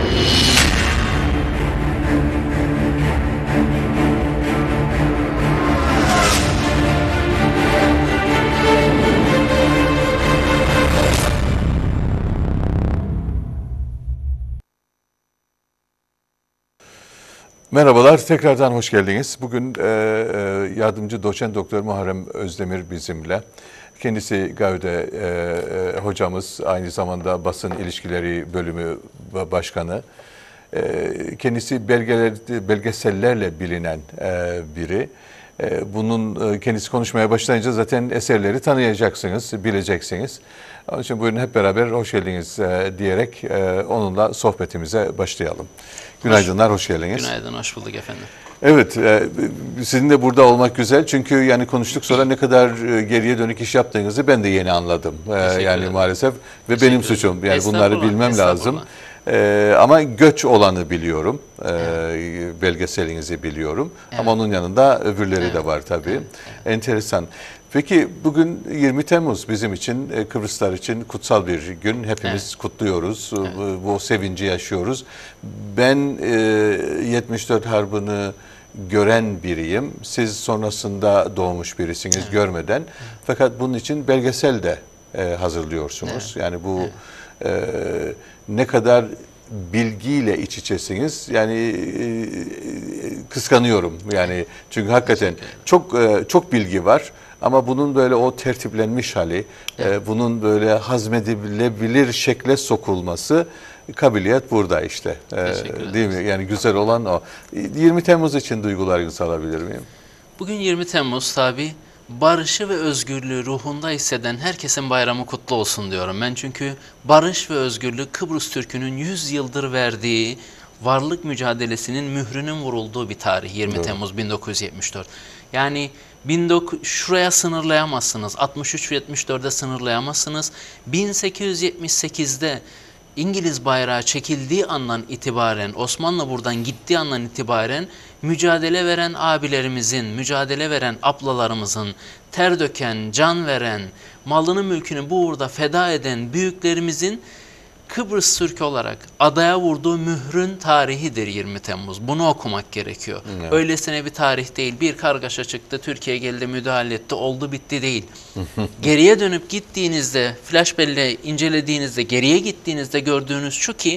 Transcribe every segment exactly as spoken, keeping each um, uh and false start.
Merhabalar, tekrardan hoş geldiniz. Bugün e, e, yardımcı doçent doktor Muharrem Özdemir bizimle. Kendisi Gavde e, e, hocamız, aynı zamanda basın ilişkileri bölümü başkanı. E, kendisi belgeler, belgesellerle bilinen e, biri. E, bunun e, kendisi konuşmaya başlayınca zaten eserleri tanıyacaksınız, bileceksiniz. Onun için buyurun hep beraber hoş geldiniz e, diyerek e, onunla sohbetimize başlayalım. Günaydınlar, hoş geldiniz. Günaydın, hoş bulduk efendim. Evet, e, sizin de burada olmak güzel. Çünkü yani konuştuk sonra ne kadar geriye dönük iş yaptığınızı ben de yeni anladım. E, yani ederim. Maalesef ve benim suçum. Yani bunları bilmem lazım. E, ama göç olanı biliyorum. E, evet. Belgeselinizi biliyorum. Evet. Ama onun yanında öbürleri evet. de var tabii. Evet. Evet. Enteresan. Peki bugün yirmi Temmuz bizim için, Kıbrıslar için kutsal bir gün. Hepimiz evet. kutluyoruz. Evet. Bu sevinci yaşıyoruz. Ben e, yetmiş dört Harbi'ni gören biriyim. Siz sonrasında doğmuş birisiniz evet. görmeden. Evet. Fakat bunun için belgesel de e, hazırlıyorsunuz. Evet. Yani bu evet. e, ne kadar bilgiyle iç içesiniz. Yani e, kıskanıyorum. Yani çünkü hakikaten çok e, çok bilgi var. Ama bunun böyle o tertiplenmiş hali, evet. e, bunun böyle hazmedilebilir şekle sokulması, kabiliyet burada işte. E, değil mi? Yani güzel olan o. yirmi Temmuz için duygularınızı alabilir miyim? Bugün yirmi Temmuz tabi barışı ve özgürlüğü ruhunda hisseden herkesin bayramı kutlu olsun diyorum ben. Çünkü barış ve özgürlük Kıbrıs Türk'ünün yüz yıldır verdiği varlık mücadelesinin mührünün vurulduğu bir tarih. yirmi Doğru. Temmuz bin dokuz yüz yetmiş dört. Yani şuraya sınırlayamazsınız. altmış üç yetmiş dört'e sınırlayamazsınız. bin sekiz yüz yetmiş sekiz'de İngiliz bayrağı çekildiği andan itibaren, Osmanlı buradan gittiği andan itibaren mücadele veren abilerimizin, mücadele veren ablalarımızın, ter döken, can veren, malını mülkünü bu uğurda feda eden büyüklerimizin Kıbrıs Türk'ü olarak adaya vurduğu mührün tarihidir yirmi Temmuz. Bunu okumak gerekiyor. Evet. Öylesine bir tarih değil. Bir kargaşa çıktı, Türkiye geldi, müdahale etti, oldu bitti değil. Geriye dönüp gittiğinizde, flashbell'le incelediğinizde, geriye gittiğinizde gördüğünüz şu ki,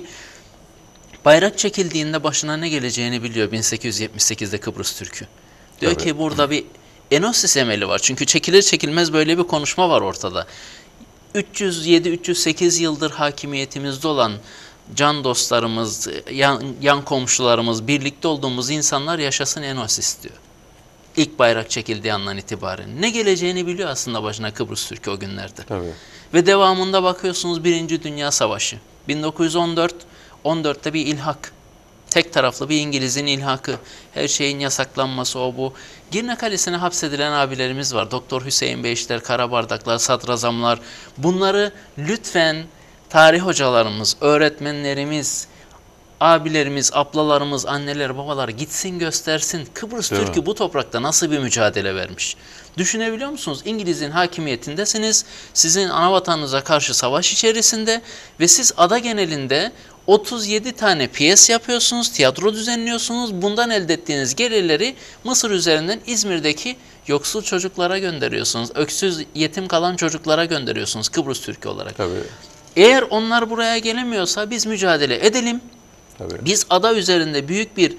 bayrak çekildiğinde başına ne geleceğini biliyor bin sekiz yüz yetmiş sekiz'de Kıbrıs Türk'ü. Diyor Tabii. ki burada bir enosis emeli var. Çünkü çekilir çekilmez böyle bir konuşma var ortada. üç yüz yedi üç yüz sekiz yıldır hakimiyetimizde olan can dostlarımız, yan, yan komşularımız, birlikte olduğumuz insanlar yaşasın enosis diyor. İlk bayrak çekildiği andan itibaren. Ne geleceğini biliyor aslında başına Kıbrıs Türk'ü o günlerde. Tabii. Ve devamında bakıyorsunuz Birinci Dünya Savaşı. bin dokuz yüz on dört, on dört'te bir ilhak. Tek taraflı bir İngiliz'in ilhakı. Her şeyin yasaklanması o bu. Girne Kalesi'ne hapsedilen abilerimiz var. Doktor Hüseyin Beyişler, Karabardaklar, Sadrazamlar. Bunları lütfen tarih hocalarımız, öğretmenlerimiz, abilerimiz, ablalarımız, anneler, babalar gitsin göstersin. Kıbrıs Türk'ü bu toprakta nasıl bir mücadele vermiş? Düşünebiliyor musunuz? İngiliz'in hakimiyetindesiniz. Sizin ana vatanınıza karşı savaş içerisinde ve siz ada genelinde otuz yedi tane piyes yapıyorsunuz, tiyatro düzenliyorsunuz. Bundan elde ettiğiniz gelirleri Mısır üzerinden İzmir'deki yoksul çocuklara gönderiyorsunuz. Öksüz, yetim kalan çocuklara gönderiyorsunuz Kıbrıs Türk'ü olarak. Tabii. Eğer onlar buraya gelemiyorsa biz mücadele edelim. Tabii. Biz ada üzerinde büyük bir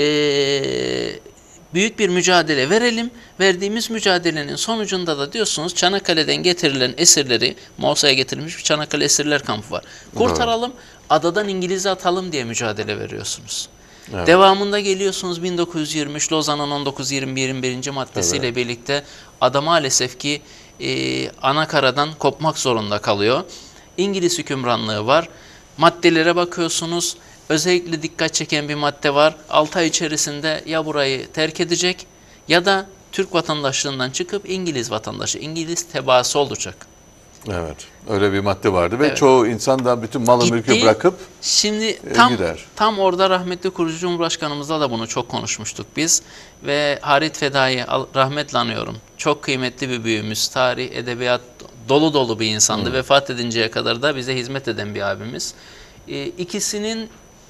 e, büyük bir mücadele verelim. Verdiğimiz mücadelenin sonucunda da diyorsunuz Çanakkale'den getirilen esirleri, Mosa'ya getirilmiş bir Çanakkale esirler kampı var. Kurtaralım, Doğru. adadan İngiliz'i atalım diye mücadele veriyorsunuz. Evet. Devamında geliyorsunuz bin dokuz yüz yirmi üç Lozan'ın on dokuz yirmi birin birinci maddesiyle evet. birlikte ada maalesef ki e, anakaradan kopmak zorunda kalıyor. İngiliz hükümranlığı var. Maddelere bakıyorsunuz. Özellikle dikkat çeken bir madde var. altı ay içerisinde ya burayı terk edecek ya da Türk vatandaşlığından çıkıp İngiliz vatandaşı, İngiliz tebaası olacak. Evet, öyle bir madde vardı ve evet. çoğu insan da bütün malı Gitti, mülkü bırakıp şimdi tam, gider. Tam orada rahmetli kurucu Cumhurbaşkanımızla da bunu çok konuşmuştuk biz ve Harit Fedai'yi rahmetle anıyorum. Çok kıymetli bir büyüğümüz, tarih, edebiyat dolu dolu bir insandı. Hmm. Vefat edinceye kadar da bize hizmet eden bir abimiz. E, ikisinin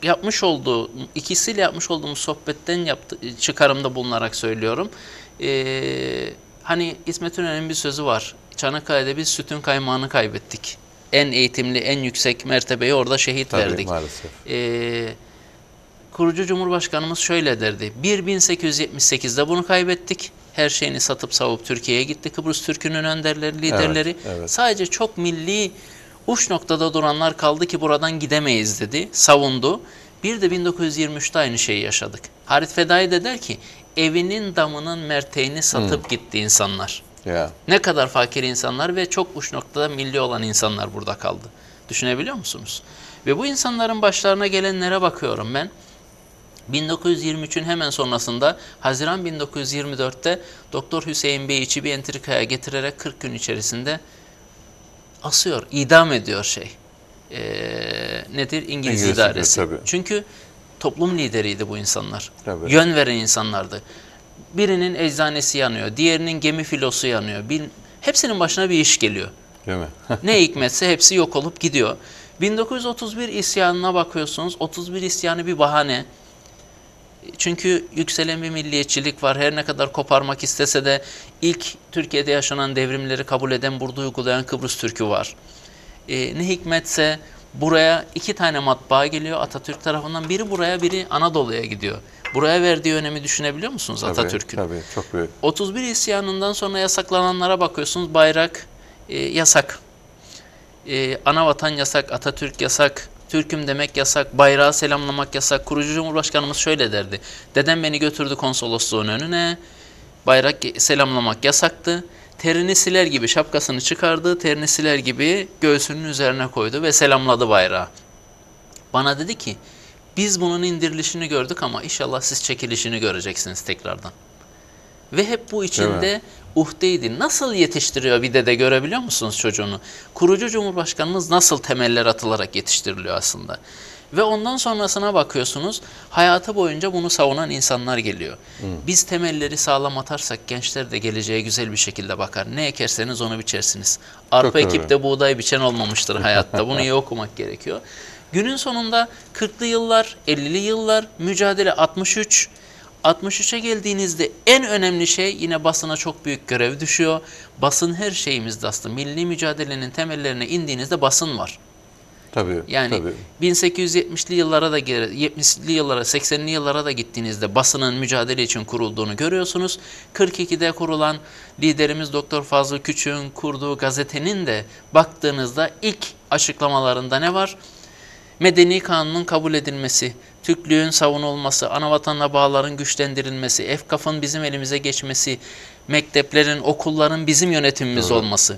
yapmış olduğu, ikisiyle yapmış olduğumuz sohbetten yaptı, çıkarımda bulunarak söylüyorum. Ee, hani İsmet İnönü'nün bir sözü var. Çanakkale'de biz sütün kaymağını kaybettik. En eğitimli, en yüksek mertebeyi orada şehit Tabii, verdik. maalesef. Ee, kurucu Cumhurbaşkanımız şöyle derdi. bir bin sekiz yüz yetmiş sekizde bunu kaybettik. Her şeyini satıp savup Türkiye'ye gitti. Kıbrıs Türk'ünün önderleri, liderleri. Evet, evet. Sadece çok milli uç noktada duranlar kaldı ki buradan gidemeyiz dedi. Savundu. Bir de bin dokuz yüz yirmi üçte aynı şeyi yaşadık. Halit Fedai de der ki evinin damının merteğini satıp hmm. gitti insanlar. Yeah. Ne kadar fakir insanlar ve çok uç noktada milli olan insanlar burada kaldı. Düşünebiliyor musunuz? Ve bu insanların başlarına gelenlere bakıyorum ben. bin dokuz yüz yirmi üçün hemen sonrasında Haziran bin dokuz yüz yirmi dörtte Doktor Hüseyin Bey'içi bir entrikaya getirerek kırk gün içerisinde asıyor, idam ediyor şey. Ee, nedir? İngiliz, İngiliz idaresi. Tabii. Çünkü toplum lideriydi bu insanlar. Tabii. Yön veren insanlardı. Birinin eczanesi yanıyor, diğerinin gemi filosu yanıyor. Bir, hepsinin başına bir iş geliyor. Değil mi? Ne hikmetse hepsi yok olup gidiyor. bin dokuz yüz otuz bir isyanına bakıyorsunuz. otuz bir isyanı bir bahane. Çünkü yükselen bir milliyetçilik var. Her ne kadar koparmak istese de ilk Türkiye'de yaşanan devrimleri kabul eden, burada uygulayan Kıbrıs Türk'ü var. Ee, ne hikmetse buraya iki tane matbaa geliyor Atatürk tarafından. Biri buraya, biri Anadolu'ya gidiyor. Buraya verdiği önemi düşünebiliyor musunuz Atatürk'ün? Tabii, tabii, çok büyük. otuz bir isyanından sonra yasaklananlara bakıyorsunuz. Bayrak e, yasak. E, Anavatan yasak, Atatürk yasak. Türk'üm demek yasak, bayrağı selamlamak yasak. Kurucu Cumhurbaşkanımız şöyle derdi. Dedem beni götürdü konsolosluğun önüne. Bayrak selamlamak yasaktı. Terini siler gibi şapkasını çıkardı. Terini siler gibi göğsünün üzerine koydu ve selamladı bayrağı. Bana dedi ki biz bunun indirilişini gördük ama inşallah siz çekilişini göreceksiniz tekrardan. Ve hep bu içinde uhdeydi. Nasıl yetiştiriyor bir dede, görebiliyor musunuz çocuğunu? Kurucu Cumhurbaşkanımız nasıl temeller atılarak yetiştiriliyor aslında. Ve ondan sonrasına bakıyorsunuz, hayatı boyunca bunu savunan insanlar geliyor. Hmm. Biz temelleri sağlam atarsak gençler de geleceğe güzel bir şekilde bakar. Ne ekerseniz onu biçersiniz. Arpa ekip de buğday biçen olmamıştır hayatta. Bunu iyi okumak gerekiyor. Günün sonunda kırklı yıllar, ellili yıllar, mücadele altmış üç. altmış üçe geldiğinizde en önemli şey, yine basına çok büyük görev düşüyor. Basın her şeyimizde aslında. Milli mücadelenin temellerine indiğinizde basın var. Tabii. Yani tabii. bin sekiz yüz yetmişli yıllara da yetmişli yıllara, seksenli yıllara da gittiğinizde basının mücadele için kurulduğunu görüyorsunuz. kırk ikide kurulan liderimiz Doktor Fazıl Küçük'ün kurduğu gazetenin de baktığınızda ilk açıklamalarında ne var? Medeni kanunun kabul edilmesi, Türklüğün savunulması, anavatanla bağların güçlendirilmesi, Efkaf'ın bizim elimize geçmesi, mekteplerin, okulların bizim yönetimimiz Doğru. olması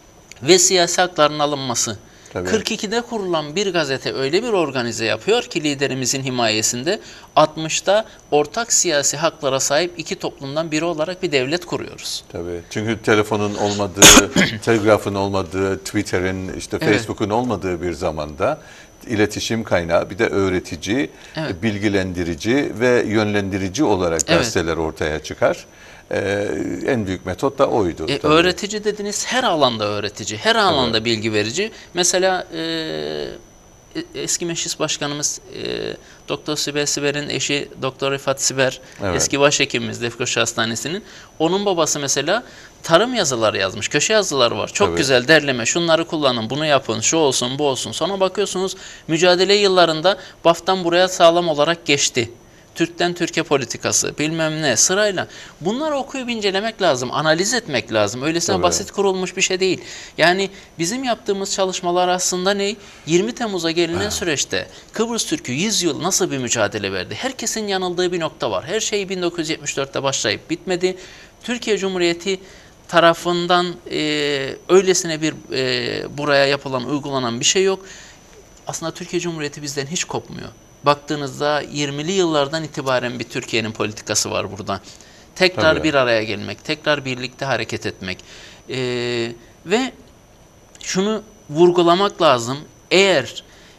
ve siyasi hakların alınması. Tabii. kırk ikide kurulan bir gazete öyle bir organize yapıyor ki liderimizin himayesinde altmışta ortak siyasi haklara sahip iki toplumdan biri olarak bir devlet kuruyoruz. Tabii. Çünkü telefonun olmadığı, telgrafın olmadığı, Twitter'in, işte Evet. Facebook'un olmadığı bir zamanda iletişim kaynağı, bir de öğretici, evet. bilgilendirici ve yönlendirici olarak gazeteler evet. ortaya çıkar. Ee, en büyük metot da oydu. E, öğretici dediniz, her alanda öğretici, her alanda evet. bilgi verici. Mesela e, eski meclis başkanımız e, Doktor Sibel Siber'in eşi Doktor Rifat Siber, evet. eski başhekimimiz Lefkoşa Hastanesi'nin. Onun babası mesela tarım yazıları yazmış, köşe yazıları var. Çok Tabii. güzel derleme, şunları kullanın, bunu yapın, şu olsun, bu olsun. Sonra bakıyorsunuz mücadele yıllarında B A F'tan buraya sağlam olarak geçti. Türk'ten Türkiye politikası, bilmem ne, sırayla. Bunları okuyup incelemek lazım, analiz etmek lazım. Öylesine Tabii. basit kurulmuş bir şey değil. Yani bizim yaptığımız çalışmalar aslında ne? yirmi Temmuz'a gelinen ha. süreçte Kıbrıs Türk'ü yüz yıl nasıl bir mücadele verdi? Herkesin yanıldığı bir nokta var. Her şey bin dokuz yüz yetmiş dörtte başlayıp bitmedi. Türkiye Cumhuriyeti tarafından e, öylesine bir e, buraya yapılan, uygulanan bir şey yok. Aslında Türkiye Cumhuriyeti bizden hiç kopmuyor. Baktığınızda yirmili yıllardan itibaren bir Türkiye'nin politikası var burada. Tekrar Tabii. bir araya gelmek, tekrar birlikte hareket etmek. Ee, ve şunu vurgulamak lazım. Eğer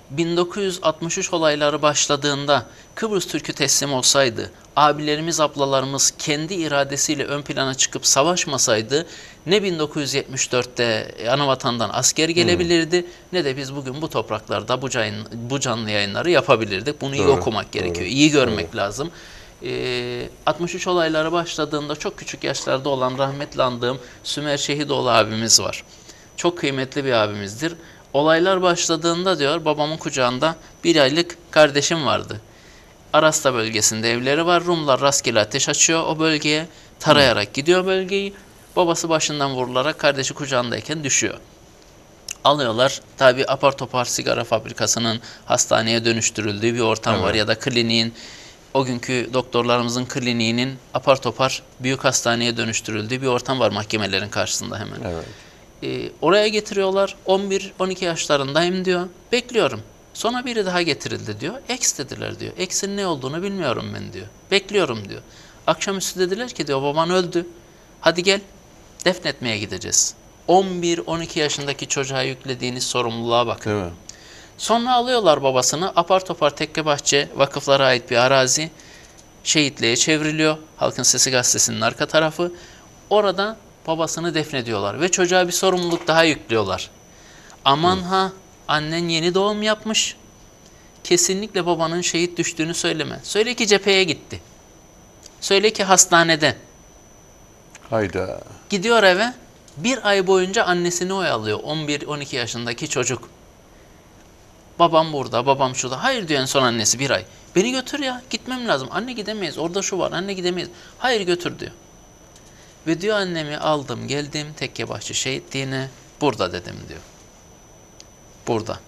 bin dokuz yüz altmış üç olayları başladığında Kıbrıs Türk'ü teslim olsaydı, abilerimiz, ablalarımız kendi iradesiyle ön plana çıkıp savaşmasaydı, ne bin dokuz yüz yetmiş dörtte Anavatan'dan asker gelebilirdi, hmm. ne de biz bugün bu topraklarda bu, can, bu canlı yayınları yapabilirdik. Bunu doğru, iyi okumak doğru, gerekiyor, iyi görmek doğru. lazım. Ee, altmış üç olayları başladığında çok küçük yaşlarda olan rahmetli andığım Sümer Şehidoğlu abimiz var. Çok kıymetli bir abimizdir. Olaylar başladığında diyor, babamın kucağında bir aylık kardeşim vardı. Arasta bölgesinde evleri var. Rumlar rastgele ateş açıyor o bölgeye. Tarayarak gidiyor bölgeyi. Babası başından vurularak kardeşi kucağındayken düşüyor. Alıyorlar. Tabi apar topar sigara fabrikasının hastaneye dönüştürüldüğü bir ortam evet. var. Ya da kliniğin, o günkü doktorlarımızın kliniğinin apar topar büyük hastaneye dönüştürüldüğü bir ortam var mahkemelerin karşısında hemen. Evet. Ee, oraya getiriyorlar. on bir on iki yaşlarındayım diyor. Bekliyorum. Sonra biri daha getirildi diyor. Eks dediler diyor. Eksin ne olduğunu bilmiyorum ben diyor. Bekliyorum diyor. Akşamüstü dediler ki diyor, baban öldü. Hadi gel defnetmeye gideceğiz. on bir on iki yaşındaki çocuğa yüklediğiniz sorumluluğa bakın. Değil mi? Sonra alıyorlar babasını. Apar topar Tekkebahçe vakıflara ait bir arazi şehitliğe çevriliyor. Halkın Sesi gazetesinin arka tarafı. Orada babasını defnediyorlar ve çocuğa bir sorumluluk daha yüklüyorlar. Aman Hı. ha annen yeni doğum yapmış. Kesinlikle babanın şehit düştüğünü söyleme. Söyle ki cepheye gitti. Söyle ki hastanede. Hayda. Gidiyor eve. Bir ay boyunca annesini oyalıyor. on bir on iki yaşındaki çocuk. Babam burada, babam şurada. Hayır diyor en son annesi bir ay. Beni götür ya, gitmem lazım. Anne gidemeyiz, orada şu var, anne gidemeyiz. Hayır götür diyor. Ve diyor annemi aldım, geldim Tekkebahçe şehitliğine. Burada dedim diyor. Burada.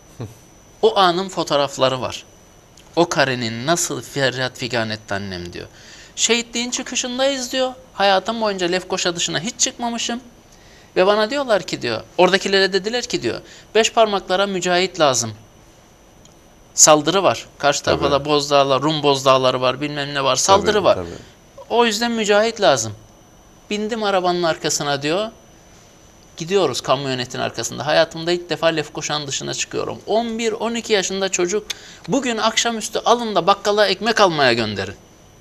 O anın fotoğrafları var. O karenin nasıl feryat figan etti annem diyor. Şehitliğin çıkışındayız diyor. Hayatım boyunca Lefkoşa dışına hiç çıkmamışım. Ve bana diyorlar ki diyor, oradakilere dediler ki diyor, beş parmaklara mücahit lazım. Saldırı var. Karşı tarafa da Bozdağlar, Rum Bozdağları var, bilmem ne var. Saldırı tabii, var. Tabii. O yüzden mücahit lazım. Bindim arabanın arkasına diyor. Gidiyoruz kamyonetin arkasında. Hayatımda ilk defa Lefkoşa'nın dışına çıkıyorum. on bir on iki yaşında çocuk. Bugün akşamüstü alın da bakkala ekmek almaya gönderin.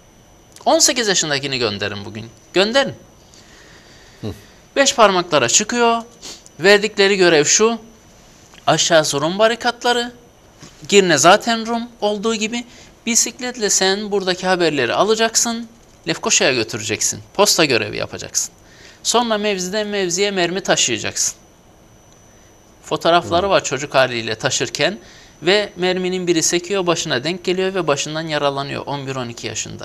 on sekiz yaşındakini gönderin bugün. Gönderin. Hı. Beş parmaklara çıkıyor. Verdikleri görev şu. Aşağısı Rum barikatları. Girne zaten Rum olduğu gibi. Bisikletle sen buradaki haberleri alacaksın. Lefkoşa'ya götüreceksin. Posta görevi yapacaksın. Sonra mevziden mevziye mermi taşıyacaksın. Fotoğrafları var çocuk haliyle taşırken ve merminin biri sekiyor, başına denk geliyor ve başından yaralanıyor on bir on iki yaşında.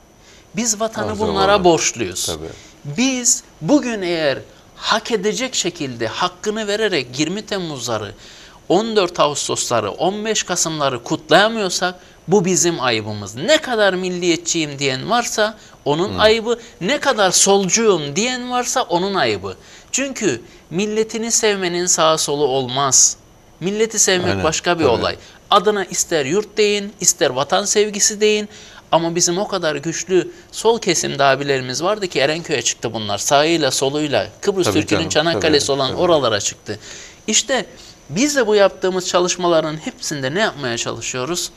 Biz vatanı Arzu bunlara var. borçluyuz. Tabii. Biz bugün eğer hak edecek şekilde hakkını vererek yirmi Temmuzları, on dört Ağustosları, on beş Kasımları kutlayamıyorsak bu bizim ayıbımız. Ne kadar milliyetçiyim diyen varsa onun hmm. ayıbı, ne kadar solcuyum diyen varsa onun ayıbı. Çünkü milletini sevmenin sağa solu olmaz. Milleti sevmek Aynen. başka bir Tabii. olay. Adına ister yurt deyin, ister vatan sevgisi deyin. Ama bizim o kadar güçlü sol kesimde abilerimiz vardı ki Erenköy'e çıktı bunlar. Sağıyla soluyla Kıbrıs Türk'ünün Çanakkale'si olan tabii. oralara çıktı. İşte biz de bu yaptığımız çalışmaların hepsinde ne yapmaya çalışıyoruz?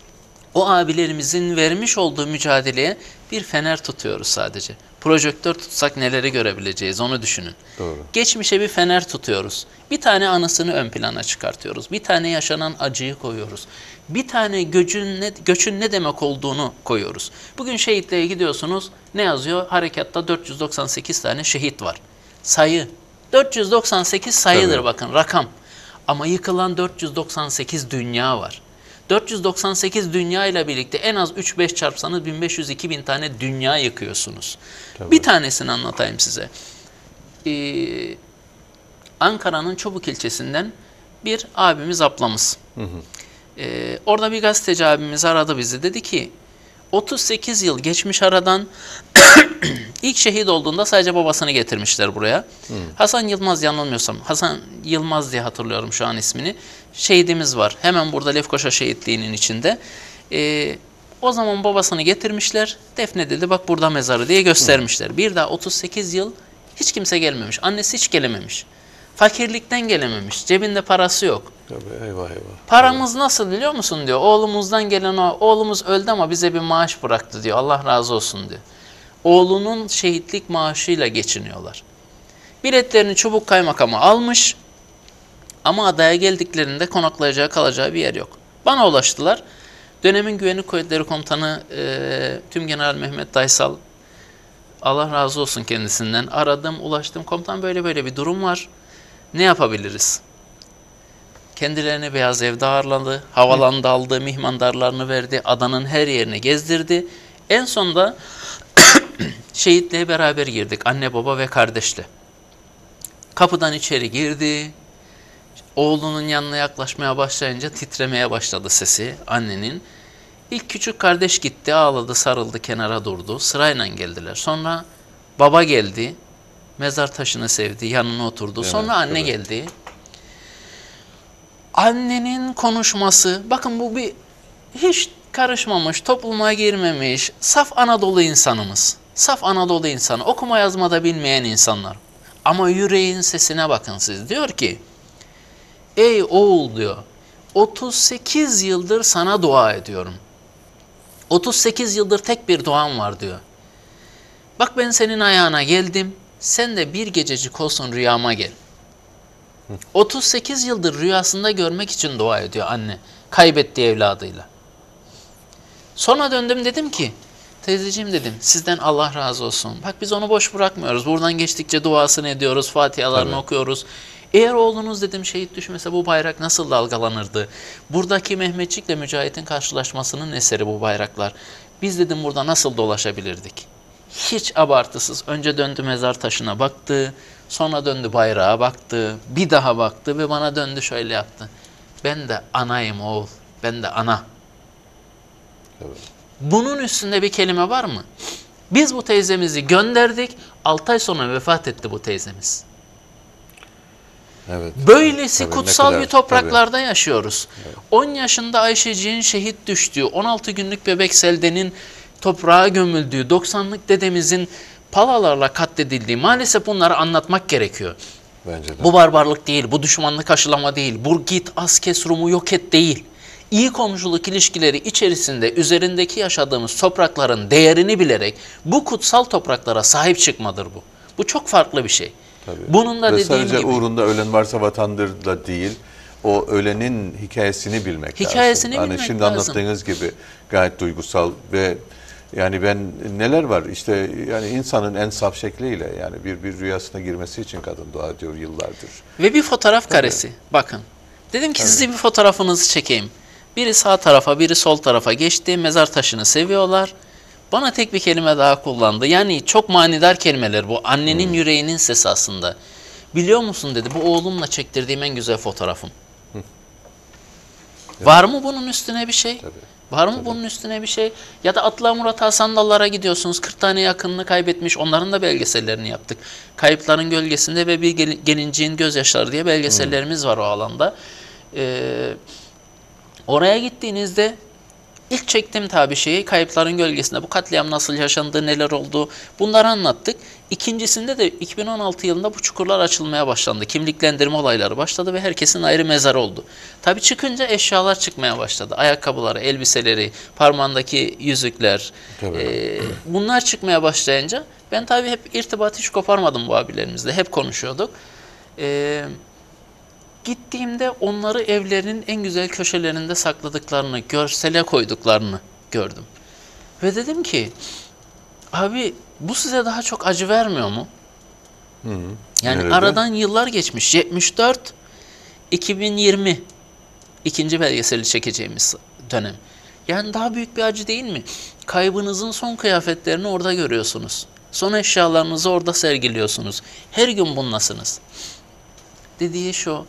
O abilerimizin vermiş olduğu mücadeleye bir fener tutuyoruz sadece. Projektör tutsak neleri görebileceğiz onu düşünün. Doğru. Geçmişe bir fener tutuyoruz. Bir tane anısını ön plana çıkartıyoruz. Bir tane yaşanan acıyı koyuyoruz. Bir tane göçün ne, göçün ne demek olduğunu koyuyoruz. Bugün şehitliğe gidiyorsunuz. Ne yazıyor? Harekatta dört yüz doksan sekiz tane şehit var. Sayı. dört yüz doksan sekiz sayıdır Tabii. bakın rakam. Ama yıkılan dört yüz doksan sekiz dünya var. dört yüz doksan sekiz dünya ile birlikte en az üç beş çarpsanız bin beş yüz iki bin tane dünya yıkıyorsunuz. Tabii. Bir tanesini anlatayım size. Ee, Ankara'nın Çubuk ilçesinden bir abimiz, ablamız. Hı hı. Ee, orada bir gazeteci abimiz aradı bizi. Dedi ki otuz sekiz yıl geçmiş aradan. İlk şehit olduğunda sadece babasını getirmişler buraya. Hı. Hasan Yılmaz yanılmıyorsam. Hasan Yılmaz diye hatırlıyorum şu an ismini. Şehidimiz var. Hemen burada Lefkoşa şehitliğinin içinde. Ee, o zaman babasını getirmişler. Defnedildi. Bak burada mezarı diye göstermişler. Hı. Bir daha otuz sekiz yıl hiç kimse gelmemiş. Annesi hiç gelememiş. Fakirlikten gelememiş. Cebinde parası yok. Tabii, eyvah eyvah. Paramız nasıl biliyor musun diyor. Oğlumuzdan gelen o. Oğlumuz öldü ama bize bir maaş bıraktı diyor. Allah razı olsun diyor. Oğlunun şehitlik maaşıyla geçiniyorlar. Biletlerini Çubuk Kaymakamı almış ama adaya geldiklerinde konaklayacağı kalacağı bir yer yok. Bana ulaştılar. Dönemin Güvenlik Kuvvetleri Komutanı e, Tümgeneral Mehmet Daysal, Allah razı olsun kendisinden, aradım, ulaştım. Komutan böyle böyle bir durum var. Ne yapabiliriz? Kendilerini Beyaz Ev'de ağırladı, havalandı aldı, mihmandarlarını verdi, adanın her yerini gezdirdi. En sonunda şehitliğe beraber girdik, anne baba ve kardeşle. Kapıdan içeri girdi, oğlunun yanına yaklaşmaya başlayınca titremeye başladı sesi annenin. İlk küçük kardeş gitti, ağladı, sarıldı, kenara durdu, sırayla geldiler. Sonra baba geldi, mezar taşını sevdi, yanına oturdu. Evet, Sonra anne evet. geldi. Annenin konuşması, bakın bu bir hiç karışmamış, topluma girmemiş, saf Anadolu insanımız. Saf Anadolu insanı, okuma yazma da bilmeyen insanlar. Ama yüreğin sesine bakın siz. Diyor ki, ey oğul diyor, otuz sekiz yıldır sana dua ediyorum. otuz sekiz yıldır tek bir duam var diyor. Bak ben senin ayağına geldim, sen de bir gececik olsun rüyama gel. otuz sekiz yıldır rüyasında görmek için dua ediyor anne, kaybettiği evladıyla. Sonra döndüm, dedim ki, teyzeciğim dedim, sizden Allah razı olsun. Bak biz onu boş bırakmıyoruz, buradan geçtikçe duasını ediyoruz, fatihalarını Tabii. okuyoruz. Eğer oğlunuz dedim şehit düşmese bu bayrak nasıl dalgalanırdı? Buradaki Mehmetçik'le Mücahit'in karşılaşmasının eseri bu bayraklar. Biz dedim burada nasıl dolaşabilirdik? Hiç abartısız. Önce döndü mezar taşına baktı, sonra döndü bayrağa baktı, bir daha baktı ve bana döndü şöyle yaptı. Ben de anayım oğul, ben de ana. Evet. Bunun üstünde bir kelime var mı? Biz bu teyzemizi gönderdik, altı ay sonra vefat etti bu teyzemiz. Evet. Böylesi Tabii, ne kutsal kadar- bir topraklarda yaşıyoruz. Evet. on yaşında Ayşeciğin şehit düştüğü, on altı günlük bebek Selde'nin toprağa gömüldüğü, doksanlık dedemizin palalarla katledildiği, maalesef bunları anlatmak gerekiyor. Bence de. Bu barbarlık değil, bu düşmanlık aşılama değil, bu git az kes Rum'u yok et değil. İyi komşuluk ilişkileri içerisinde üzerindeki yaşadığımız toprakların değerini bilerek bu kutsal topraklara sahip çıkmadır bu. Bu çok farklı bir şey. Tabii. Bunun da Ve dediğim sadece gibi. uğrunda ölen varsa vatandır da değil, o ölenin hikayesini bilmek Hikayesini lazım. bilmek hani şimdi lazım. anlattığınız gibi gayet duygusal ve yani ben neler var işte yani insanın en saf şekliyle yani bir bir rüyasına girmesi için kadın dua ediyor yıllardır. Ve bir fotoğraf karesi. Bakın. Dedim ki size bir fotoğrafınızı çekeyim. Biri sağ tarafa, biri sol tarafa geçti. Mezar taşını seviyorlar. Bana tek bir kelime daha kullandı. Yani çok manidar kelimeler bu. Annenin hmm. yüreğinin sesi aslında. Biliyor musun dedi, bu oğlumla çektirdiğim en güzel fotoğrafım. Hı. Var mı bunun üstüne bir şey? Tabii. Var mı Tabii. bunun üstüne bir şey? Ya da Atla Murat Hasan Dallar'a gidiyorsunuz. kırk tane yakınını kaybetmiş. Onların da belgesellerini yaptık. Kayıpların Gölgesinde ve Bir Gelinciğin Gözyaşları diye belgesellerimiz hmm. var o alanda. Ee, oraya gittiğinizde ilk çektiğim tabi şeyi Kayıpların Gölgesinde bu katliam nasıl yaşandı, neler oldu bunları anlattık. İkincisinde de iki bin on altı yılında bu çukurlar açılmaya başlandı. Kimliklendirme olayları başladı ve herkesin ayrı mezarı oldu. Tabi çıkınca eşyalar çıkmaya başladı. Ayakkabıları, elbiseleri, parmağındaki yüzükler. E, bunlar çıkmaya başlayınca ben tabi hep irtibatı hiç koparmadım bu abilerimizle. Hep konuşuyorduk. Eee Gittiğimde onları evlerinin en güzel köşelerinde sakladıklarını, görsele koyduklarını gördüm. Ve dedim ki, abi bu size daha çok acı vermiyor mu? Hı hı. Yani Nerede? aradan yıllar geçmiş. yetmiş dört iki bin yirmi ikinci belgeseli çekeceğimiz dönem. Yani daha büyük bir acı değil mi? Kaybınızın son kıyafetlerini orada görüyorsunuz. Son eşyalarınızı orada sergiliyorsunuz. Her gün bunlasınız. Dediği şu,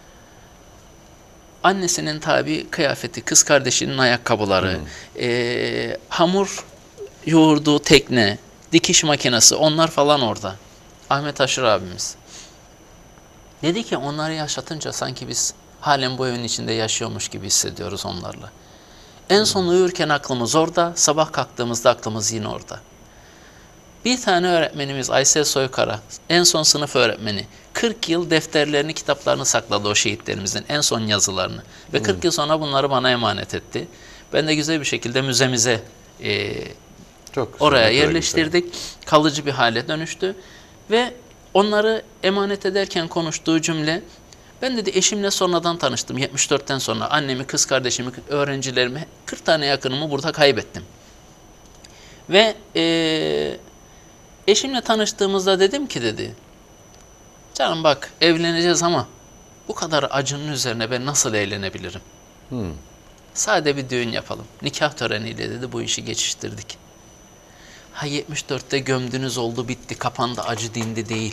annesinin tabi kıyafeti, kız kardeşinin ayakkabıları, hmm. e, hamur yoğurduğu tekne, dikiş makinesi, onlar falan orada. Ahmet Aşır abimiz. Dedi ki onları yaşatınca sanki biz halen bu evin içinde yaşıyormuş gibi hissediyoruz onlarla. En son uyurken aklımız orada, sabah kalktığımızda aklımız yine orada. Bir tane öğretmenimiz Aysel Soykara, en son sınıf öğretmeni. kırk yıl defterlerini, kitaplarını sakladı o şehitlerimizin en son yazılarını. Ve kırk yıl sonra bunları bana emanet etti. Ben de güzel bir şekilde müzemize e, Çok güzel, oraya ne kadar yerleştirdik. Kalıcı bir hale dönüştü. Ve onları emanet ederken konuştuğu cümle, ben dedi eşimle sonradan tanıştım. yetmiş dörtten sonra annemi, kız kardeşimi, öğrencilerimi, kırk tane yakınımı burada kaybettim. Ve e, eşimle tanıştığımızda dedim ki dedi, canım bak evleneceğiz ama bu kadar acının üzerine ben nasıl eğlenebilirim? Hmm. Sade bir düğün yapalım. Nikah töreniyle dedi bu işi geçiştirdik. Ha yetmiş dörtte gömdünüz oldu bitti, kapandı, acı dindi değil.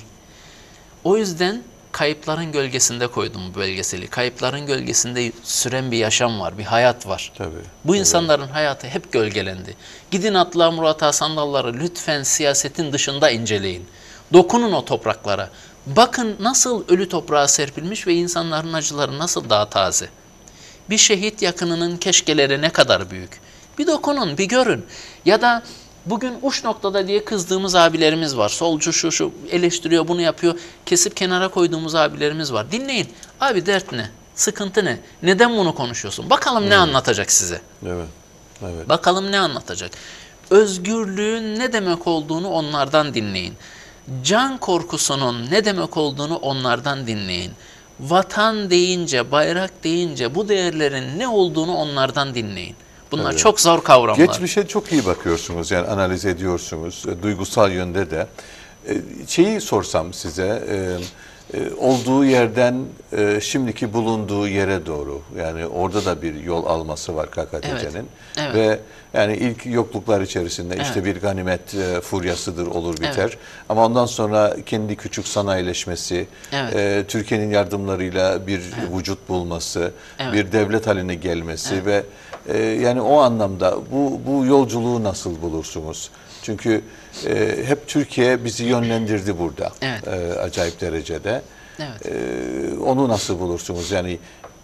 O yüzden kayıpların gölgesinde koydum bu belgeseli. Kayıpların gölgesinde süren bir yaşam var, bir hayat var. Tabii, bu tabii. insanların hayatı hep gölgelendi. Gidin Atla Murat Hasan Dalları lütfen siyasetin dışında inceleyin. Dokunun o topraklara. Bakın nasıl ölü toprağa serpilmiş ve insanların acıları nasıl daha taze. Bir şehit yakınının keşkeleri ne kadar büyük. Bir dokunun, bir görün. Ya da bugün uç noktada diye kızdığımız abilerimiz var. Solcu şu şu eleştiriyor, bunu yapıyor. Kesip kenara koyduğumuz abilerimiz var. Dinleyin. Abi dert ne? Sıkıntı ne? Neden bunu konuşuyorsun? Bakalım hmm. ne anlatacak size. Evet. Evet. Bakalım ne anlatacak. Özgürlüğün ne demek olduğunu onlardan dinleyin. Can korkusunun ne demek olduğunu onlardan dinleyin. Vatan deyince, bayrak deyince bu değerlerin ne olduğunu onlardan dinleyin. Bunlar evet. çok zor kavramlar. Geçmişe çok iyi bakıyorsunuz, yani analiz ediyorsunuz, e, duygusal yönde de. E, şeyi sorsam size, e, e, olduğu yerden e, şimdiki bulunduğu yere doğru, yani orada da bir yol alması var K K T C'nin. Evet. Evet. Ve yani ilk yokluklar içerisinde evet. işte bir ganimet e, furyasıdır, olur biter. Evet. Ama ondan sonra kendi küçük sanayileşmesi, evet. e, Türkiye'nin yardımlarıyla bir evet. vücut bulması, evet. bir devlet haline gelmesi evet. ve e, yani o anlamda bu, bu yolculuğu nasıl bulursunuz? Çünkü e, hep Türkiye bizi yönlendirdi burada, evet. e, acayip derecede. Evet. E, onu nasıl bulursunuz? Yani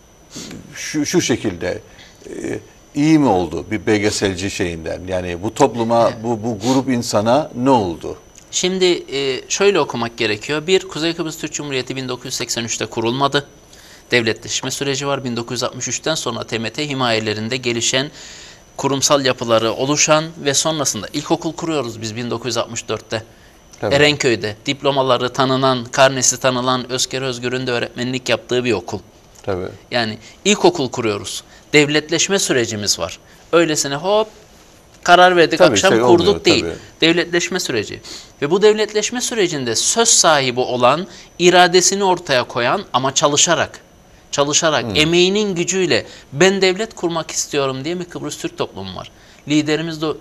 şu, şu şekilde... E, İyi mi oldu bir belgeselci şeyinden? Yani bu topluma, evet. bu, bu grup insana ne oldu? Şimdi şöyle okumak gerekiyor. Bir, Kuzey Kıbrıs Türk Cumhuriyeti bin dokuz yüz seksen üçte kurulmadı. Devletleşme süreci var. bin dokuz yüz altmış üçten sonra T M T himayelerinde gelişen, kurumsal yapıları oluşan ve sonrasında ilkokul kuruyoruz biz bin dokuz yüz altmış dörtte. Tabii. Erenköy'de diplomaları tanınan, karnesi tanınan Özker Özgür'ün de öğretmenlik yaptığı bir okul. Tabii. Yani ilkokul kuruyoruz. Devletleşme sürecimiz var. Öylesine hop karar verdik tabii akşam şey kurduk olmuyor, değil. Tabii. Devletleşme süreci. Ve bu devletleşme sürecinde söz sahibi olan, iradesini ortaya koyan ama çalışarak, çalışarak, hmm. emeğinin gücüyle ben devlet kurmak istiyorum diye mi Kıbrıs Türk toplumu var. Liderimiz de,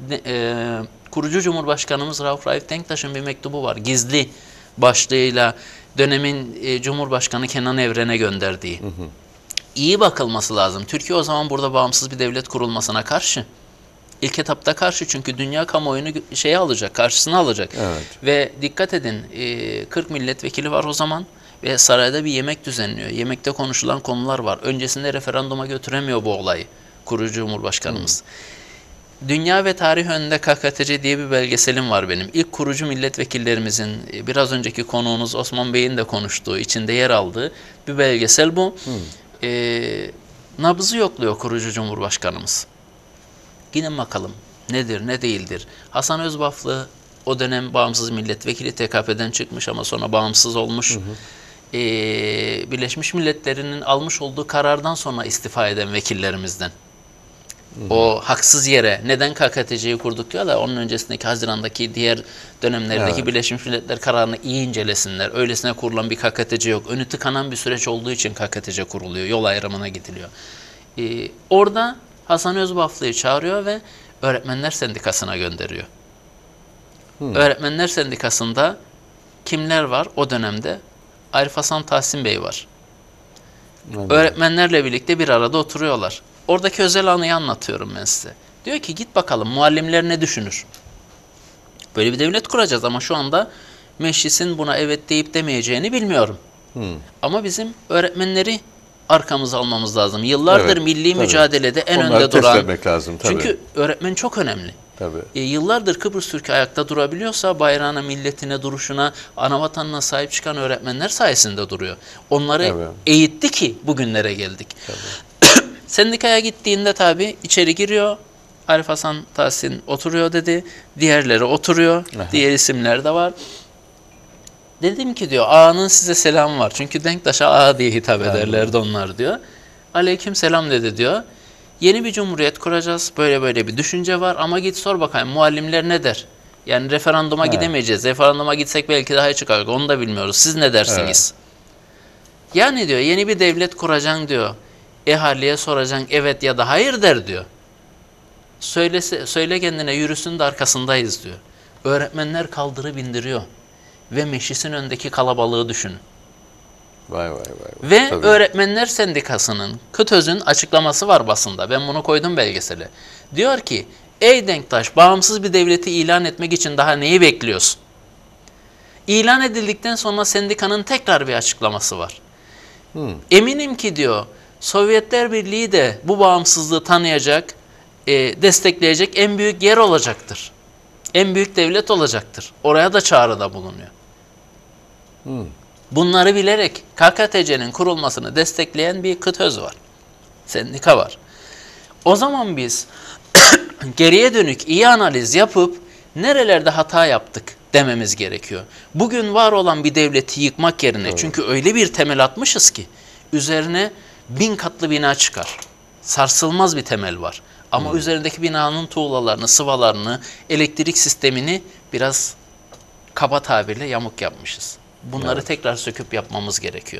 e, kurucu Cumhurbaşkanımız Rauf Raif Denktaş'ın bir mektubu var. Gizli başlığıyla dönemin e, Cumhurbaşkanı Kenan Evren'e gönderdiği. Hı hı. İyi bakılması lazım. Türkiye o zaman burada bağımsız bir devlet kurulmasına karşı. İlk etapta karşı, çünkü dünya kamuoyunu şeye alacak, karşısına alacak. Evet. Ve dikkat edin, kırk milletvekili var o zaman ve sarayda bir yemek düzenliyor. Yemekte konuşulan konular var. Öncesinde referanduma götüremiyor bu olayı kurucu Cumhurbaşkanımız. Hmm. Dünya ve Tarih Önünde K K T C diye bir belgeselim var benim. İlk kurucu milletvekillerimizin, biraz önceki konuğunuz Osman Bey'in de konuştuğu, içinde yer aldığı bir belgesel bu. Hmm. E, nabzı yokluyor kurucu Cumhurbaşkanımız. Gidin bakalım nedir, ne değildir. Hasan Özbaflı o dönem bağımsız milletvekili, T K P'den çıkmış ama sonra bağımsız olmuş. Hı hı. Ee, Birleşmiş Milletler'in almış olduğu karardan sonra istifa eden vekillerimizden. Hı hı. O haksız yere neden K K T C'yi kurduk diyor da onun öncesindeki Haziran'daki diğer dönemlerdeki evet. Birleşmiş Milletler kararını iyi incelesinler. Öylesine kurulan bir K K T C yok. Önü tıkanan bir süreç olduğu için K K T C kuruluyor. Yol ayrımına gidiliyor. Ee, orada Hasan Özbaflı'yı çağırıyor ve Öğretmenler Sendikası'na gönderiyor. Hmm. Öğretmenler Sendikası'nda kimler var o dönemde? Arif Hasan Tahsin Bey var. Hmm. Öğretmenlerle birlikte bir arada oturuyorlar. Oradaki özel anıyı anlatıyorum ben size. Diyor ki git bakalım muallimler ne düşünür? Böyle bir devlet kuracağız ama şu anda meclisin buna evet deyip demeyeceğini bilmiyorum. Hmm. Ama bizim öğretmenleri arkamıza almamız lazım. Yıllardır evet, milli tabii. mücadelede en Onları önde duran. Lazım, tabii. Çünkü öğretmen çok önemli. Tabii. E, yıllardır Kıbrıs Türk'ü ayakta durabiliyorsa bayrağına, milletine, duruşuna, anavatanına sahip çıkan öğretmenler sayesinde duruyor. Onları Tabii. eğitti ki bugünlere geldik. Sendikaya gittiğinde tabii içeri giriyor. Arif Hasan Tahsin oturuyor dedi. Diğerleri oturuyor. Aha. Diğer isimler de var. Dedim ki diyor ağanın size selamı var. Çünkü Denktaş'a ağa diye hitap ederlerdi onlar diyor. Aleyküm selam dedi diyor. Yeni bir cumhuriyet kuracağız. Böyle böyle bir düşünce var ama git sor bakayım muallimler ne der? Yani referanduma Evet. gidemeyeceğiz. Referanduma gitsek belki daha iyi çıkar. Onu da bilmiyoruz. Siz ne dersiniz? Evet. Yani diyor yeni bir devlet kuracaksın diyor. Ehaliye soracaksın evet ya da hayır der diyor. Söylese, söyle kendine yürüsün de arkasındayız diyor. Öğretmenler kaldırı bindiriyor. Ve meclisin önündeki kalabalığı düşünün. Vay vay vay. vay. Ve Tabii. Öğretmenler Sendikası'nın, KıTÖZ'ün açıklaması var basında. Ben bunu koydum belgesele. Diyor ki, ey Denktaş, bağımsız bir devleti ilan etmek için daha neyi bekliyorsun? İlan edildikten sonra sendikanın tekrar bir açıklaması var. Hmm. Eminim ki diyor, Sovyetler Birliği de bu bağımsızlığı tanıyacak, e, destekleyecek en büyük yer olacaktır. En büyük devlet olacaktır. Oraya da çağrıda bulunuyor. Hmm. Bunları bilerek K K T C'nin kurulmasını destekleyen bir KıTÖZ var. Sendika var. O zaman biz geriye dönük iyi analiz yapıp nerelerde hata yaptık dememiz gerekiyor. Bugün var olan bir devleti yıkmak yerine Doğru. çünkü öyle bir temel atmışız ki üzerine bin katlı bina çıkar. Sarsılmaz bir temel var. Ama hmm. üzerindeki binanın tuğlalarını, sıvalarını, elektrik sistemini biraz kaba tabirle yamuk yapmışız. Bunları evet. tekrar söküp yapmamız gerekiyor.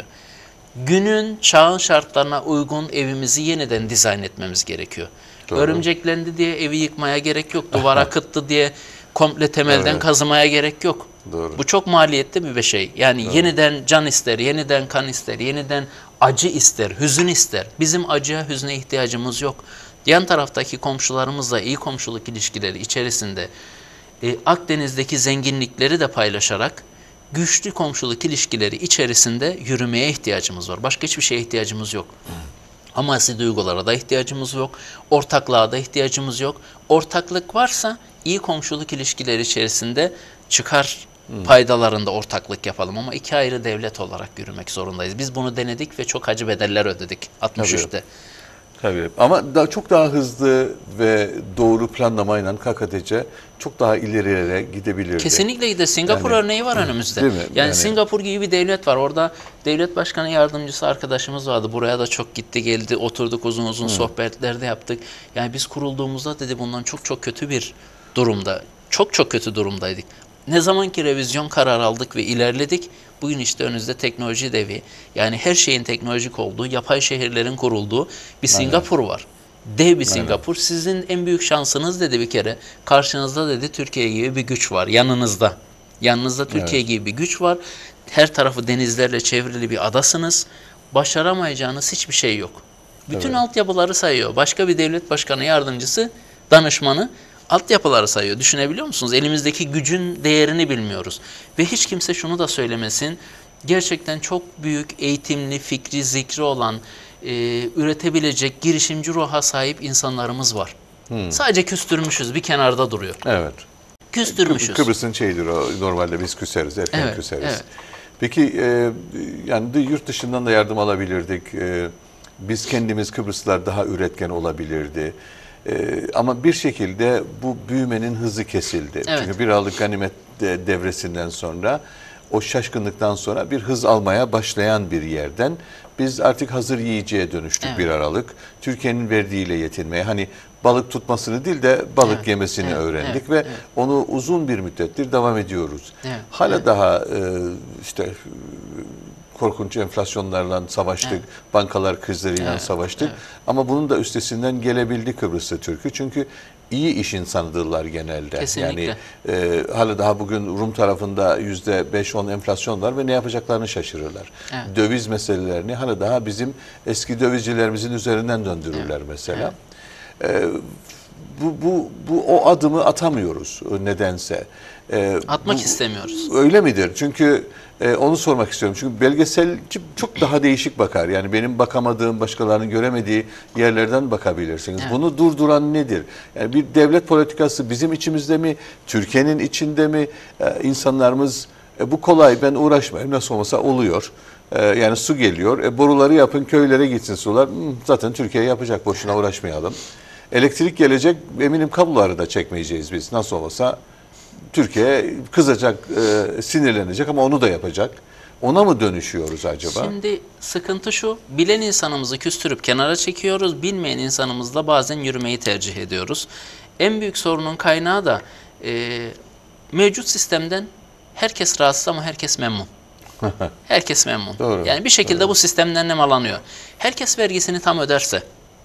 Günün, çağın şartlarına uygun evimizi yeniden dizayn etmemiz gerekiyor. Doğru. Örümceklendi diye evi yıkmaya gerek yok. Duvar akıttı diye komple temelden evet. kazımaya gerek yok. Doğru. Bu çok maliyetli bir şey. Yani Doğru. yeniden can ister, yeniden kan ister, yeniden acı ister, hüzün ister. Bizim acıya, hüzne ihtiyacımız yok. Yan taraftaki komşularımızla iyi komşuluk ilişkileri içerisinde e, Akdeniz'deki zenginlikleri de paylaşarak güçlü komşuluk ilişkileri içerisinde yürümeye ihtiyacımız var. Başka hiçbir şeye ihtiyacımız yok. Hmm. Hamasi duygulara da ihtiyacımız yok. Ortaklığa da ihtiyacımız yok. Ortaklık varsa iyi komşuluk ilişkileri içerisinde çıkar hmm. paydalarında ortaklık yapalım. Ama iki ayrı devlet olarak yürümek zorundayız. Biz bunu denedik ve çok acı bedeller ödedik altmış üçte. Tabii. Tabii. Ama daha, çok daha hızlı ve doğru planlamayla K K T C çok daha ilerilere gidebilirdi. Kesinlikle gider. Singapur yani, örneği var önümüzde. Değil mi? Yani, yani Singapur gibi bir devlet var. Orada devlet başkanı yardımcısı arkadaşımız vardı. Buraya da çok gitti geldi. Oturduk uzun uzun Hı. sohbetler de yaptık. Yani biz kurulduğumuzda dedi bundan çok çok kötü bir durumda. Çok çok kötü durumdaydık. Ne zaman ki revizyon kararı aldık ve ilerledik, bugün işte önünüzde teknoloji devi, yani her şeyin teknolojik olduğu, yapay şehirlerin kurulduğu bir Singapur Aynen. var. Dev bir Singapur. Aynen. Sizin en büyük şansınız dedi bir kere, karşınızda dedi Türkiye gibi bir güç var, yanınızda. Yanınızda Türkiye evet. gibi bir güç var. Her tarafı denizlerle çevrili bir adasınız. Başaramayacağınız hiçbir şey yok. Bütün evet. altyapıları sayıyor. Başka bir devlet başkanı yardımcısı, danışmanı, altyapıları sayıyor. Düşünebiliyor musunuz? Elimizdeki gücün değerini bilmiyoruz. Ve hiç kimse şunu da söylemesin. Gerçekten çok büyük eğitimli, fikri, zikri olan, e, üretebilecek, girişimci ruha sahip insanlarımız var. Hmm. Sadece küstürmüşüz, bir kenarda duruyor. Evet. Küstürmüşüz. Kıbr Kıbrıs'ın şeyidir o. Normalde biz küseriz, erken evet, küseriz. Evet. Peki e, yani de yurt dışından da yardım alabilirdik. E, biz kendimiz Kıbrıslılar daha üretken olabilirdi. Ee, ama bir şekilde bu büyümenin hızı kesildi. Evet. Çünkü bir aralık ganimet de, devresinden sonra o şaşkınlıktan sonra bir hız almaya başlayan bir yerden biz artık hazır yiyeceğe dönüştük evet. bir aralık. Türkiye'nin verdiğiyle yetinmeye hani balık tutmasını değil de balık evet. yemesini evet. öğrendik evet. ve evet. onu uzun bir müddettir devam ediyoruz. Evet. Hala evet. daha e, işte korkunç enflasyonlarla savaştık, evet. bankalar krizleriyle evet. savaştık. Evet. Ama bunun da üstesinden gelebildi Kıbrıslı Türk'ü. Çünkü iyi iş insanıdırlar genelde. Kesinlikle. Yani e, hala daha bugün Rum tarafında yüzde beş on enflasyon var ve ne yapacaklarını şaşırırlar. Evet. Döviz meselelerini hala daha bizim eski dövizcilerimizin üzerinden döndürürler evet. mesela. Evet. E, bu, bu, bu o adımı atamıyoruz nedense. E, Atmak bu, istemiyoruz. Öyle midir? Çünkü e, onu sormak istiyorum. Çünkü belgeselci çok daha değişik bakar. Yani benim bakamadığım, başkalarının göremediği yerlerden bakabilirsiniz. Evet. Bunu durduran nedir? Yani bir devlet politikası bizim içimizde mi? Türkiye'nin içinde mi? E, insanlarımız e, bu kolay, ben uğraşmayayım, nasıl olmasa oluyor. E, yani su geliyor. E, boruları yapın, köylere gitsin sular. Hmm, zaten Türkiye yapacak, boşuna uğraşmayalım. Elektrik gelecek, eminim kabloları da çekmeyeceğiz biz. Nasıl olsa Türkiye kızacak, e, sinirlenecek ama onu da yapacak. Ona mı dönüşüyoruz acaba? Şimdi sıkıntı şu, bilen insanımızı küstürüp kenara çekiyoruz, bilmeyen insanımızla bazen yürümeyi tercih ediyoruz. En büyük sorunun kaynağı da e, mevcut sistemden herkes rahatsız ama herkes memnun. Herkes memnun. Doğru, yani bir şekilde doğru. bu sistemden nemalanıyor. Herkes vergisini tam öderse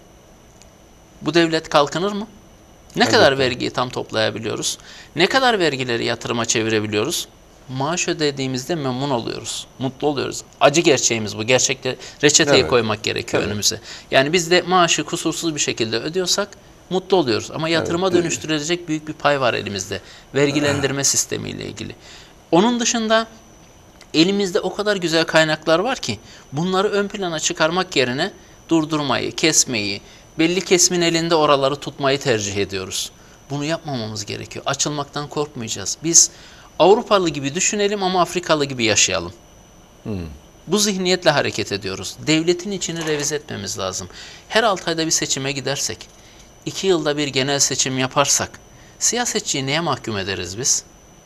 bu devlet kalkınır mı? Ne Elbette. kadar vergiyi tam toplayabiliyoruz? Ne kadar vergileri yatırıma çevirebiliyoruz? Maaş ödediğimizde memnun oluyoruz, mutlu oluyoruz. Acı gerçeğimiz bu. Gerçekte reçeteyi Evet. koymak gerekiyor Evet. önümüze. Yani biz de maaşı kusursuz bir şekilde ödüyorsak mutlu oluyoruz. Ama yatırıma Evet. dönüştürülecek büyük bir pay var elimizde. Vergilendirme sistemiyle ilgili. Onun dışında elimizde o kadar güzel kaynaklar var ki bunları ön plana çıkarmak yerine durdurmayı, kesmeyi, belli kesimin elinde oraları tutmayı tercih ediyoruz. Bunu yapmamamız gerekiyor. Açılmaktan korkmayacağız. Biz Avrupalı gibi düşünelim ama Afrikalı gibi yaşayalım. Hmm. Bu zihniyetle hareket ediyoruz. Devletin içini revize etmemiz lazım. Her altı ayda bir seçime gidersek, iki yılda bir genel seçim yaparsak, siyasetçiyi neye mahkum ederiz biz?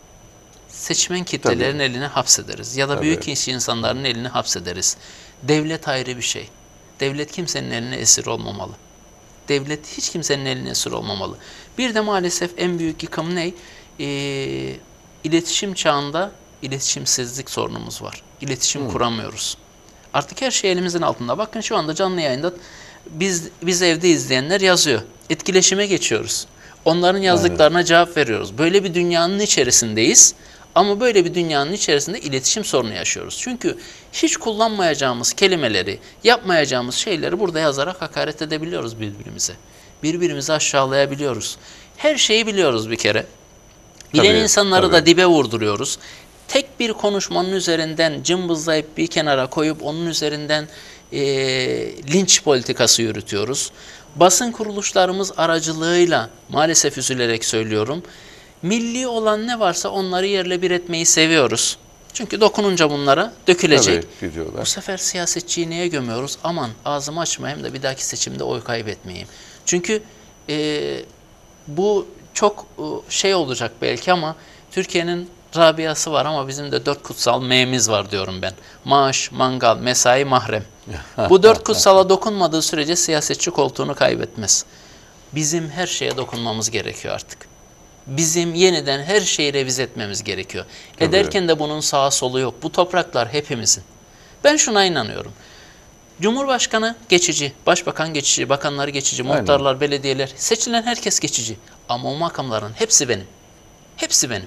Seçmen kitlelerin Tabii. eline hapsederiz. Ya da Tabii. büyük iş insanların eline hapsederiz. Devlet ayrı bir şey. Devlet kimsenin eline esir olmamalı. Devlet hiç kimsenin eline esir olmamalı. Bir de maalesef en büyük yıkım ne? Ee, iletişim çağında iletişimsizlik sorunumuz var. İletişim Hmm. kuramıyoruz. Artık her şey elimizin altında. Bakın şu anda canlı yayında biz biz evde izleyenler yazıyor. Etkileşime geçiyoruz. Onların yazdıklarına Aynen. cevap veriyoruz. Böyle bir dünyanın içerisindeyiz. Ama böyle bir dünyanın içerisinde iletişim sorunu yaşıyoruz. Çünkü hiç kullanmayacağımız kelimeleri, yapmayacağımız şeyleri burada yazarak hakaret edebiliyoruz birbirimize. Birbirimizi aşağılayabiliyoruz. Her şeyi biliyoruz bir kere. Bilen Tabii, insanları tabii. da dibe vurduruyoruz. Tek bir konuşmanın üzerinden cımbızlayıp bir kenara koyup onun üzerinden e, linç politikası yürütüyoruz. Basın kuruluşlarımız aracılığıyla maalesef üzülerek söylüyorum. Milli olan ne varsa onları yerle bir etmeyi seviyoruz. Çünkü dokununca bunlara dökülecek. Tabii, Bu sefer siyasetçiyi neye gömüyoruz? Aman ağzımı açmayayım da bir dahaki seçimde oy kaybetmeyeyim. Çünkü e, bu çok şey olacak belki ama Türkiye'nin Rabia'sı var ama bizim de dört kutsal M'miz var diyorum ben. Maaş, mangal, mesai, mahrem. Bu dört kutsala dokunmadığı sürece siyasetçi koltuğunu kaybetmez. Bizim her şeye dokunmamız gerekiyor artık. Bizim yeniden her şeyi revize etmemiz gerekiyor. Tabii. Ederken de bunun sağa solu yok. Bu topraklar hepimizin. Ben şuna inanıyorum. Cumhurbaşkanı geçici, başbakan geçici, bakanlar geçici, muhtarlar, Aynen. belediyeler, seçilen herkes geçici. Ama o makamların hepsi benim. Hepsi benim.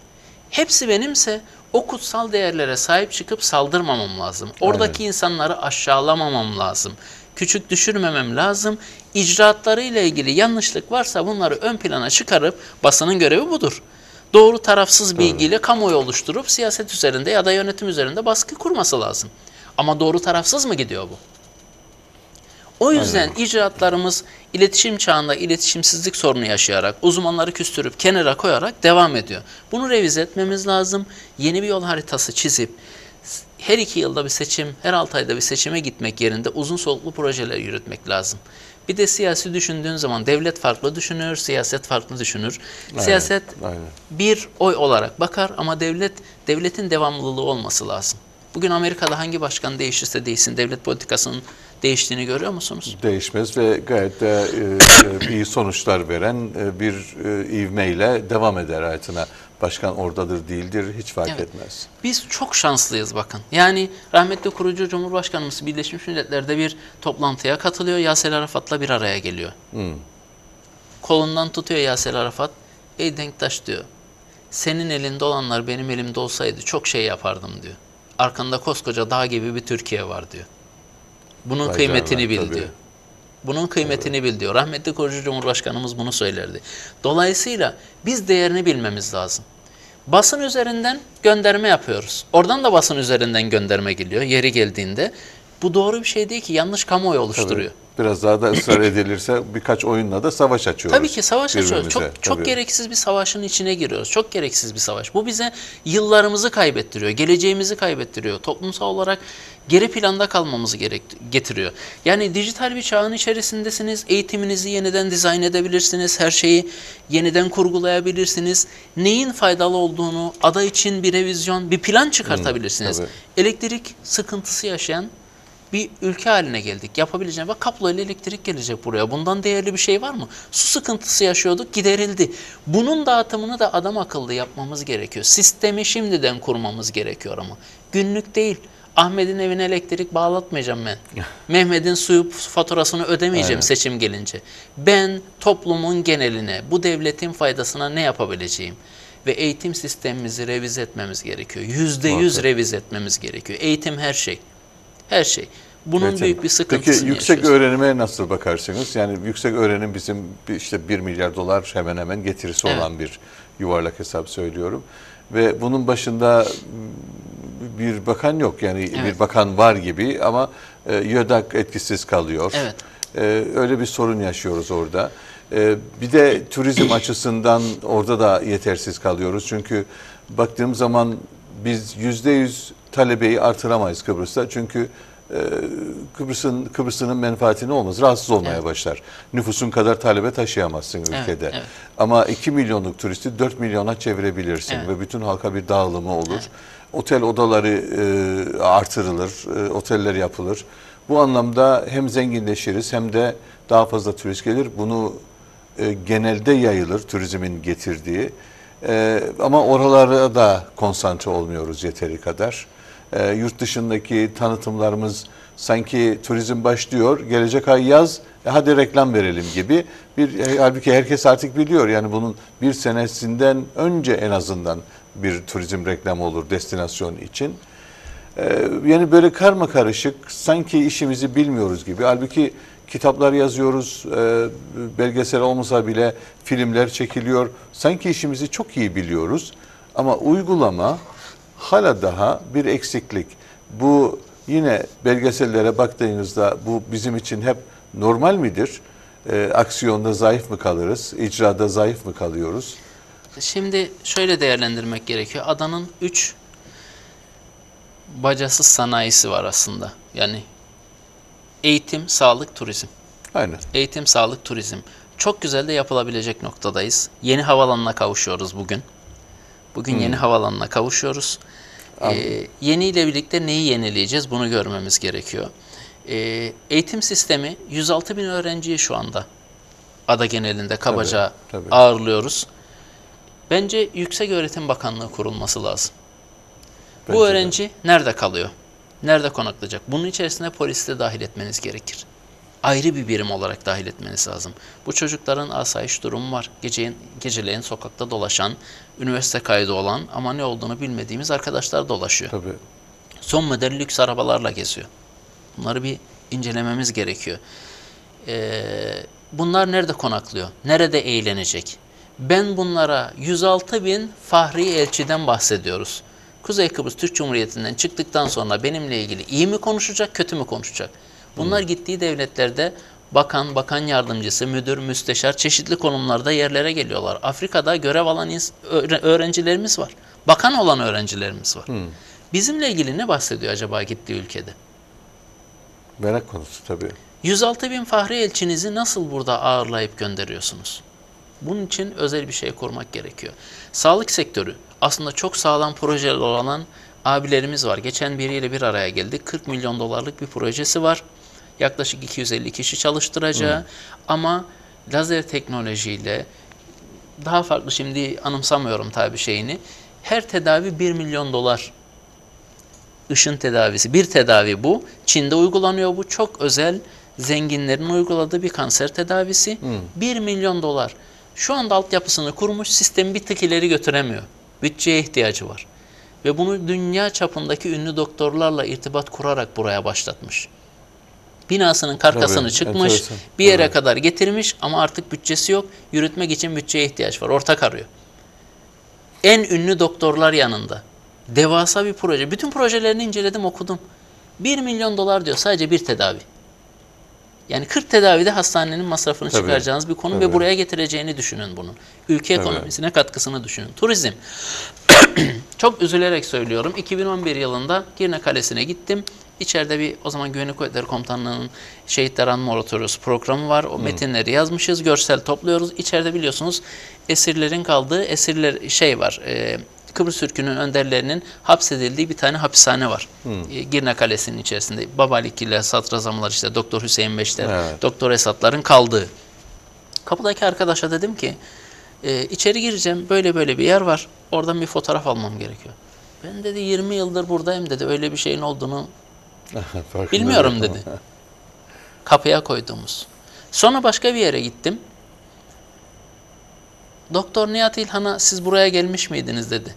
Hepsi benimse o kutsal değerlere sahip çıkıp saldırmamam lazım. Oradaki Aynen. insanları aşağılamamam lazım. Küçük düşürmemem lazım. İcraatlarıyla ilgili yanlışlık varsa bunları ön plana çıkarıp, basının görevi budur. Doğru tarafsız bilgiyle Doğru. kamuoyu oluşturup siyaset üzerinde ya da yönetim üzerinde baskı kurması lazım. Ama doğru tarafsız mı gidiyor bu? O yüzden Aynen. icraatlarımız iletişim çağında iletişimsizlik sorunu yaşayarak, uzmanları küstürüp kenara koyarak devam ediyor. Bunu revize etmemiz lazım. Yeni bir yol haritası çizip her iki yılda bir seçim, her altı ayda bir seçime gitmek yerinde uzun soluklu projeler yürütmek lazım. Bir de siyasi düşündüğün zaman devlet farklı düşünür, siyaset farklı düşünür. Aynen, siyaset aynen. bir oy olarak bakar ama devlet devletin devamlılığı olması lazım. Bugün Amerika'da hangi başkan değişirse değişsin devlet politikasının değiştiğini görüyor musunuz? Değişmez ve gayet de e, iyi sonuçlar veren e, bir e, ivmeyle devam eder hayatına. Başkan oradadır değildir hiç fark evet. etmez. Biz çok şanslıyız bakın. Yani rahmetli kurucu Cumhurbaşkanımız Birleşmiş Milletler'de bir toplantıya katılıyor. Yaser Arafat'la bir araya geliyor. Hmm. Kolundan tutuyor Yaser Arafat. Ey Denktaş diyor. Senin elinde olanlar benim elimde olsaydı çok şey yapardım diyor. Arkanda koskoca dağ gibi bir Türkiye var diyor. Bunun Vay kıymetini bil tabii. diyor. Bunun kıymetini bil diyor. Rahmetli kurucu Cumhurbaşkanımız bunu söylerdi. Dolayısıyla biz değerini bilmemiz lazım. Basın üzerinden gönderme yapıyoruz. Oradan da basın üzerinden gönderme geliyor yeri geldiğinde. Bu doğru bir şey değil ki, yanlış kamuoyu oluşturuyor. Tabii. Biraz daha da ısrar edilirse birkaç oyunla da savaş açıyoruz. Tabii ki savaş açıyoruz. Çok çok Tabii. gereksiz bir savaşın içine giriyoruz. Çok gereksiz bir savaş. Bu bize yıllarımızı kaybettiriyor, geleceğimizi kaybettiriyor. Toplumsal olarak geri planda kalmamızı gerek getiriyor. Yani dijital bir çağın içerisindesiniz. Eğitiminizi yeniden dizayn edebilirsiniz. Her şeyi yeniden kurgulayabilirsiniz. Neyin faydalı olduğunu, ada için bir revizyon, bir plan çıkartabilirsiniz. Hmm, Elektrik sıkıntısı yaşayan bir ülke haline geldik. Yapabileceğim. Bak, kablo ile elektrik gelecek buraya. Bundan değerli bir şey var mı? Su sıkıntısı yaşıyorduk, giderildi. Bunun dağıtımını da adam akıllı yapmamız gerekiyor. Sistemi şimdiden kurmamız gerekiyor ama. Günlük değil. Ahmet'in evine elektrik bağlatmayacağım ben. Mehmet'in suyu faturasını ödemeyeceğim Aynen. seçim gelince. Ben toplumun geneline, bu devletin faydasına ne yapabileceğim? Ve eğitim sistemimizi revize etmemiz gerekiyor. Yüzde yüz revize etmemiz gerekiyor. Eğitim her şey. Her şey. Bunun Evet, büyük bir sıkıntısını Peki yüksek yaşıyoruz. öğrenime nasıl bakarsınız? Yani yüksek öğrenim bizim işte bir milyar dolar hemen hemen getirisi Evet. olan bir yuvarlak hesap söylüyorum. Ve bunun başında bir bakan yok. Yani Evet. bir bakan var gibi ama e, YÖDAK etkisiz kalıyor. Evet. E, öyle bir sorun yaşıyoruz orada. E, bir de turizm açısından orada da yetersiz kalıyoruz. Çünkü baktığım zaman biz yüzde yüz talebeyi artıramayız Kıbrıs'ta. Çünkü e, Kıbrıs'ın Kıbrıs'ın menfaatini olmaz, rahatsız olmaya Evet. başlar. Nüfusun kadar talebe taşıyamazsın ülkede. Evet, evet. Ama iki milyonluk turisti dört milyona çevirebilirsin Evet. ve bütün halka bir dağılımı olur. Evet. Otel odaları e, artırılır, e, oteller yapılır. Bu anlamda hem zenginleşiriz hem de daha fazla turist gelir. Bunu e, genelde yayılır turizmin getirdiği. E, ama oralara da konsantre olmuyoruz yeteri kadar. E, yurt dışındaki tanıtımlarımız sanki turizm başlıyor, gelecek ay yaz, e, hadi reklam verelim gibi. Bir e, halbuki herkes artık biliyor, yani bunun bir senesinden önce en azından bir turizm reklamı olur destinasyon için. E, yani böyle karma karışık, sanki işimizi bilmiyoruz gibi. Halbuki kitaplar yazıyoruz, e, belgesel olmasa bile filmler çekiliyor. Sanki işimizi çok iyi biliyoruz ama uygulama hala daha bir eksiklik. Bu yine belgesellere baktığınızda bu bizim için hep normal midir? E, aksiyonda zayıf mı kalırız? İcrada zayıf mı kalıyoruz? Şimdi şöyle değerlendirmek gerekiyor. Adanın üç bacasız sanayisi var aslında. Yani eğitim, sağlık, turizm. Aynen. Eğitim, sağlık, turizm. Çok güzel de yapılabilecek noktadayız. Yeni havalanına kavuşuyoruz bugün. Bugün Hmm. yeni havalanına kavuşuyoruz. Ee, yeni ile birlikte neyi yenileyeceğiz? Bunu görmemiz gerekiyor. Ee, eğitim sistemi yüz altı bin öğrenciyi şu anda ada genelinde kabaca Tabii, tabii. ağırlıyoruz. Bence Yüksek Öğretim Bakanlığı kurulması lazım. Bence Bu de. öğrenci nerede kalıyor? Nerede konaklayacak? Bunun içerisine polisi de dahil etmeniz gerekir. Ayrı bir birim olarak dahil etmeniz lazım. Bu çocukların asayiş durumu var. Geceyin, geceleyin sokakta dolaşan, üniversite kaydı olan ama ne olduğunu bilmediğimiz arkadaşlar dolaşıyor. Tabii. Son model lüks arabalarla geziyor. Bunları bir incelememiz gerekiyor. Ee, bunlar nerede konaklıyor? Nerede eğlenecek? Ben bunlara yüz altı bin fahri elçiden bahsediyoruz. Kuzey Kıbrıs Türk Cumhuriyeti'nden çıktıktan sonra benimle ilgili iyi mi konuşacak, kötü mü konuşacak? Bunlar hmm. gittiği devletlerde bakan, bakan yardımcısı, müdür, müsteşar çeşitli konumlarda yerlere geliyorlar. Afrika'da görev alan öğrencilerimiz var. Bakan olan öğrencilerimiz var. Hmm. Bizimle ilgili ne bahsediyor acaba gittiği ülkede? Merak konusu tabii. yüz altı bin fahri elçinizi nasıl burada ağırlayıp gönderiyorsunuz? Bunun için özel bir şey kurmak gerekiyor. Sağlık sektörü aslında çok sağlam projeler olan abilerimiz var. Geçen biriyle bir araya geldik. kırk milyon dolarlık bir projesi var. Yaklaşık iki yüz elli kişi çalıştıracağı. Hmm. Ama lazer teknolojiyle daha farklı, şimdi anımsamıyorum tabii şeyini. Her tedavi bir milyon dolar. Işın tedavisi. Bir tedavi bu. Çin'de uygulanıyor bu. Çok özel, zenginlerin uyguladığı bir kanser tedavisi. Hmm. bir milyon dolar. Şu anda altyapısını kurmuş, sistemi bir tık ileri götüremiyor. Bütçeye ihtiyacı var. Ve bunu dünya çapındaki ünlü doktorlarla irtibat kurarak buraya başlatmış. Binasının karkasını Tabii, çıkmış, enteresan. bir yere Evet. kadar getirmiş ama artık bütçesi yok. Yürütmek için bütçeye ihtiyaç var. Ortak arıyor. En ünlü doktorlar yanında. Devasa bir proje. Bütün projelerini inceledim, okudum. bir milyon dolar diyor sadece bir tedavi. Yani kırk tedavide hastanenin masrafını Tabii, çıkaracağınız bir konu tabii. ve buraya getireceğini düşünün bunu. Ülke Tabii. ekonomisine katkısını düşünün. Turizm. Çok üzülerek söylüyorum. iki bin on bir yılında Girne Kalesi'ne gittim. İçeride bir, o zaman Güvenlik Kuvvetleri Komutanlığı'nın Şehitler Anma Oratoryosu programı var. O metinleri yazmışız, görsel topluyoruz. İçeride biliyorsunuz esirlerin kaldığı esirler şey var. E, Kıbrıs Türk'ünün önderlerinin hapsedildiği bir tane hapishane var. E, Girne Kalesi'nin içerisinde. Babalikliler, Sadrazamlar, işte Doktor Hüseyin Beşler, Evet. Doktor Esatların kaldığı. Kapıdaki arkadaşa dedim ki e, içeri gireceğim, böyle böyle bir yer var. Oradan bir fotoğraf almam gerekiyor. Ben dedi yirmi yıldır buradayım dedi. Öyle bir şeyin olduğunu Farkında bilmiyorum değilim. dedi. Kapıya koyduğumuz. Sonra başka bir yere gittim. Doktor Nihat İlhan'a siz buraya gelmiş miydiniz dedi.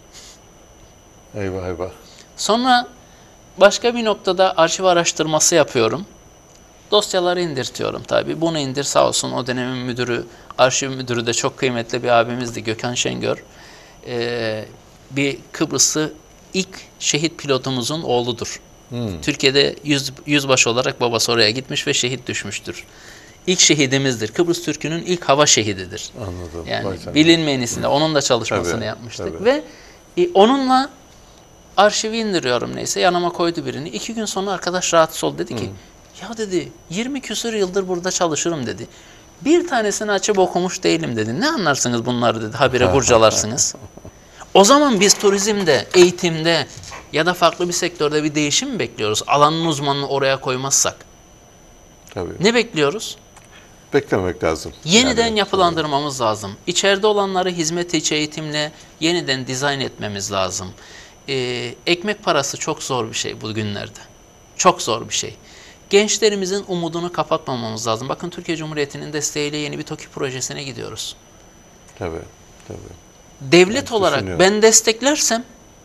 Eyvah eyvah. Sonra başka bir noktada arşiv araştırması yapıyorum. Dosyaları indirtiyorum tabii. Bunu indir sağ olsun, o dönemin müdürü, arşiv müdürü de çok kıymetli bir abimizdi, Gökhan Şengör. Ee, bir Kıbrıslı ilk şehit pilotumuzun oğludur. Hmm. Türkiye'de yüz, yüzbaşı olarak babası oraya gitmiş ve şehit düşmüştür. İlk şehidimizdir. Kıbrıs Türk'ünün ilk hava şehididir. Anladım. Yani Vay canına. bilinmeyenisinde onun da çalışmasını Tabii, yapmıştık. tabii. Ve e, onunla arşivi indiriyorum neyse, yanıma koydu birini. İki gün sonra arkadaş rahatsız oldu, dedi ki ya dedi yirmi küsur yıldır burada çalışırım dedi. Bir tanesini açıp okumuş değilim dedi. Ne anlarsınız bunları dedi, habire kurcalarsınız. O zaman biz turizmde, eğitimde ya da farklı bir sektörde bir değişim mi bekliyoruz? Alanın uzmanını oraya koymazsak. Tabii. Ne bekliyoruz? Beklemek lazım. Yeniden Yani, yapılandırmamız lazım. İçeride olanları hizmet içi eğitimle yeniden dizayn etmemiz lazım. Ee, ekmek parası çok zor bir şey bugünlerde. Çok zor bir şey. Gençlerimizin umudunu kapatmamamız lazım. Bakın Türkiye Cumhuriyeti'nin desteğiyle yeni bir TOKİ projesine gidiyoruz. Tabii. Tabii. Devlet Evet, olarak düşünüyorum. ben desteklersem,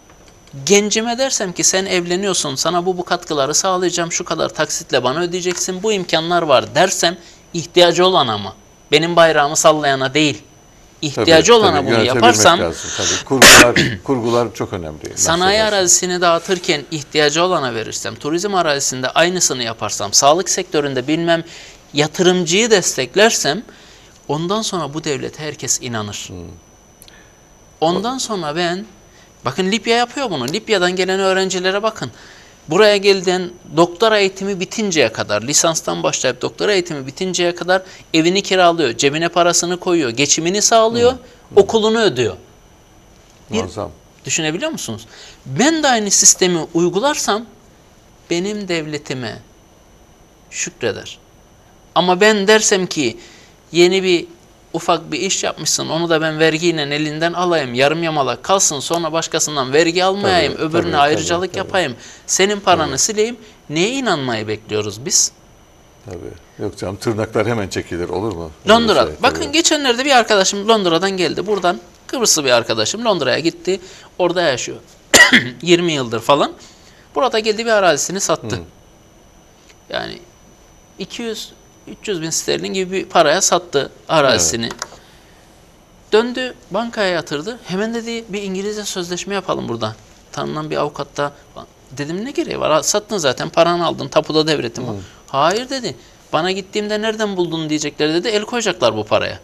gencime dersem ki sen evleniyorsun, sana bu bu katkıları sağlayacağım, şu kadar taksitle bana ödeyeceksin, bu imkanlar var dersem, ihtiyacı olan ama benim bayrağımı sallayana değil, ihtiyacı Tabii, olana tabii, bunu yönetebilmek yaparsam, lazım. Tabii. Kurgular, kurgular çok önemli. sanayi Nasıl arazisini dağıtırken ihtiyacı olana verirsem, turizm arazisinde aynısını yaparsam, sağlık sektöründe bilmem yatırımcıyı desteklersem, ondan sonra bu devlete herkes inanır. Hmm. Ondan sonra ben, bakın Libya yapıyor bunu. Libya'dan gelen öğrencilere bakın. Buraya geldiğin doktora eğitimi bitinceye kadar, lisanstan başlayıp doktora eğitimi bitinceye kadar evini kiralıyor, cebine parasını koyuyor, geçimini sağlıyor, Hı. okulunu ödüyor. Bir, Muazzam. düşünebiliyor musunuz? Ben de aynı sistemi uygularsam benim devletime şükreder. Ama ben dersem ki yeni bir ufak bir iş yapmışsın, onu da ben vergiyle elinden alayım, yarım yamalak kalsın, sonra başkasından vergi almayayım, Tabii, öbürüne tabii, ayrıcalık tabii, yapayım, senin paranı Tabii. sileyim, neye inanmayı bekliyoruz biz? Tabii. Yok canım, tırnaklar hemen çekilir, olur mu? Öyle Londra. şey, Bakın tabii. geçenlerde bir arkadaşım Londra'dan geldi. Buradan Kıbrıslı bir arkadaşım Londra'ya gitti. Orada yaşıyor. yirmi yıldır falan. Burada geldi, bir arazisini sattı. Hı. Yani iki yüz üç yüz bin sterlin gibi bir paraya sattı arazisini. Döndü, bankaya yatırdı. Hemen dedi bir İngilizce sözleşme yapalım burada. Tanınan bir avukatta. Dedim ne gereği var? Sattın zaten, paranı aldın, tapuda devretin var. Hayır dedi. Bana gittiğimde nereden buldun diyecekler dedi. El koyacaklar bu paraya.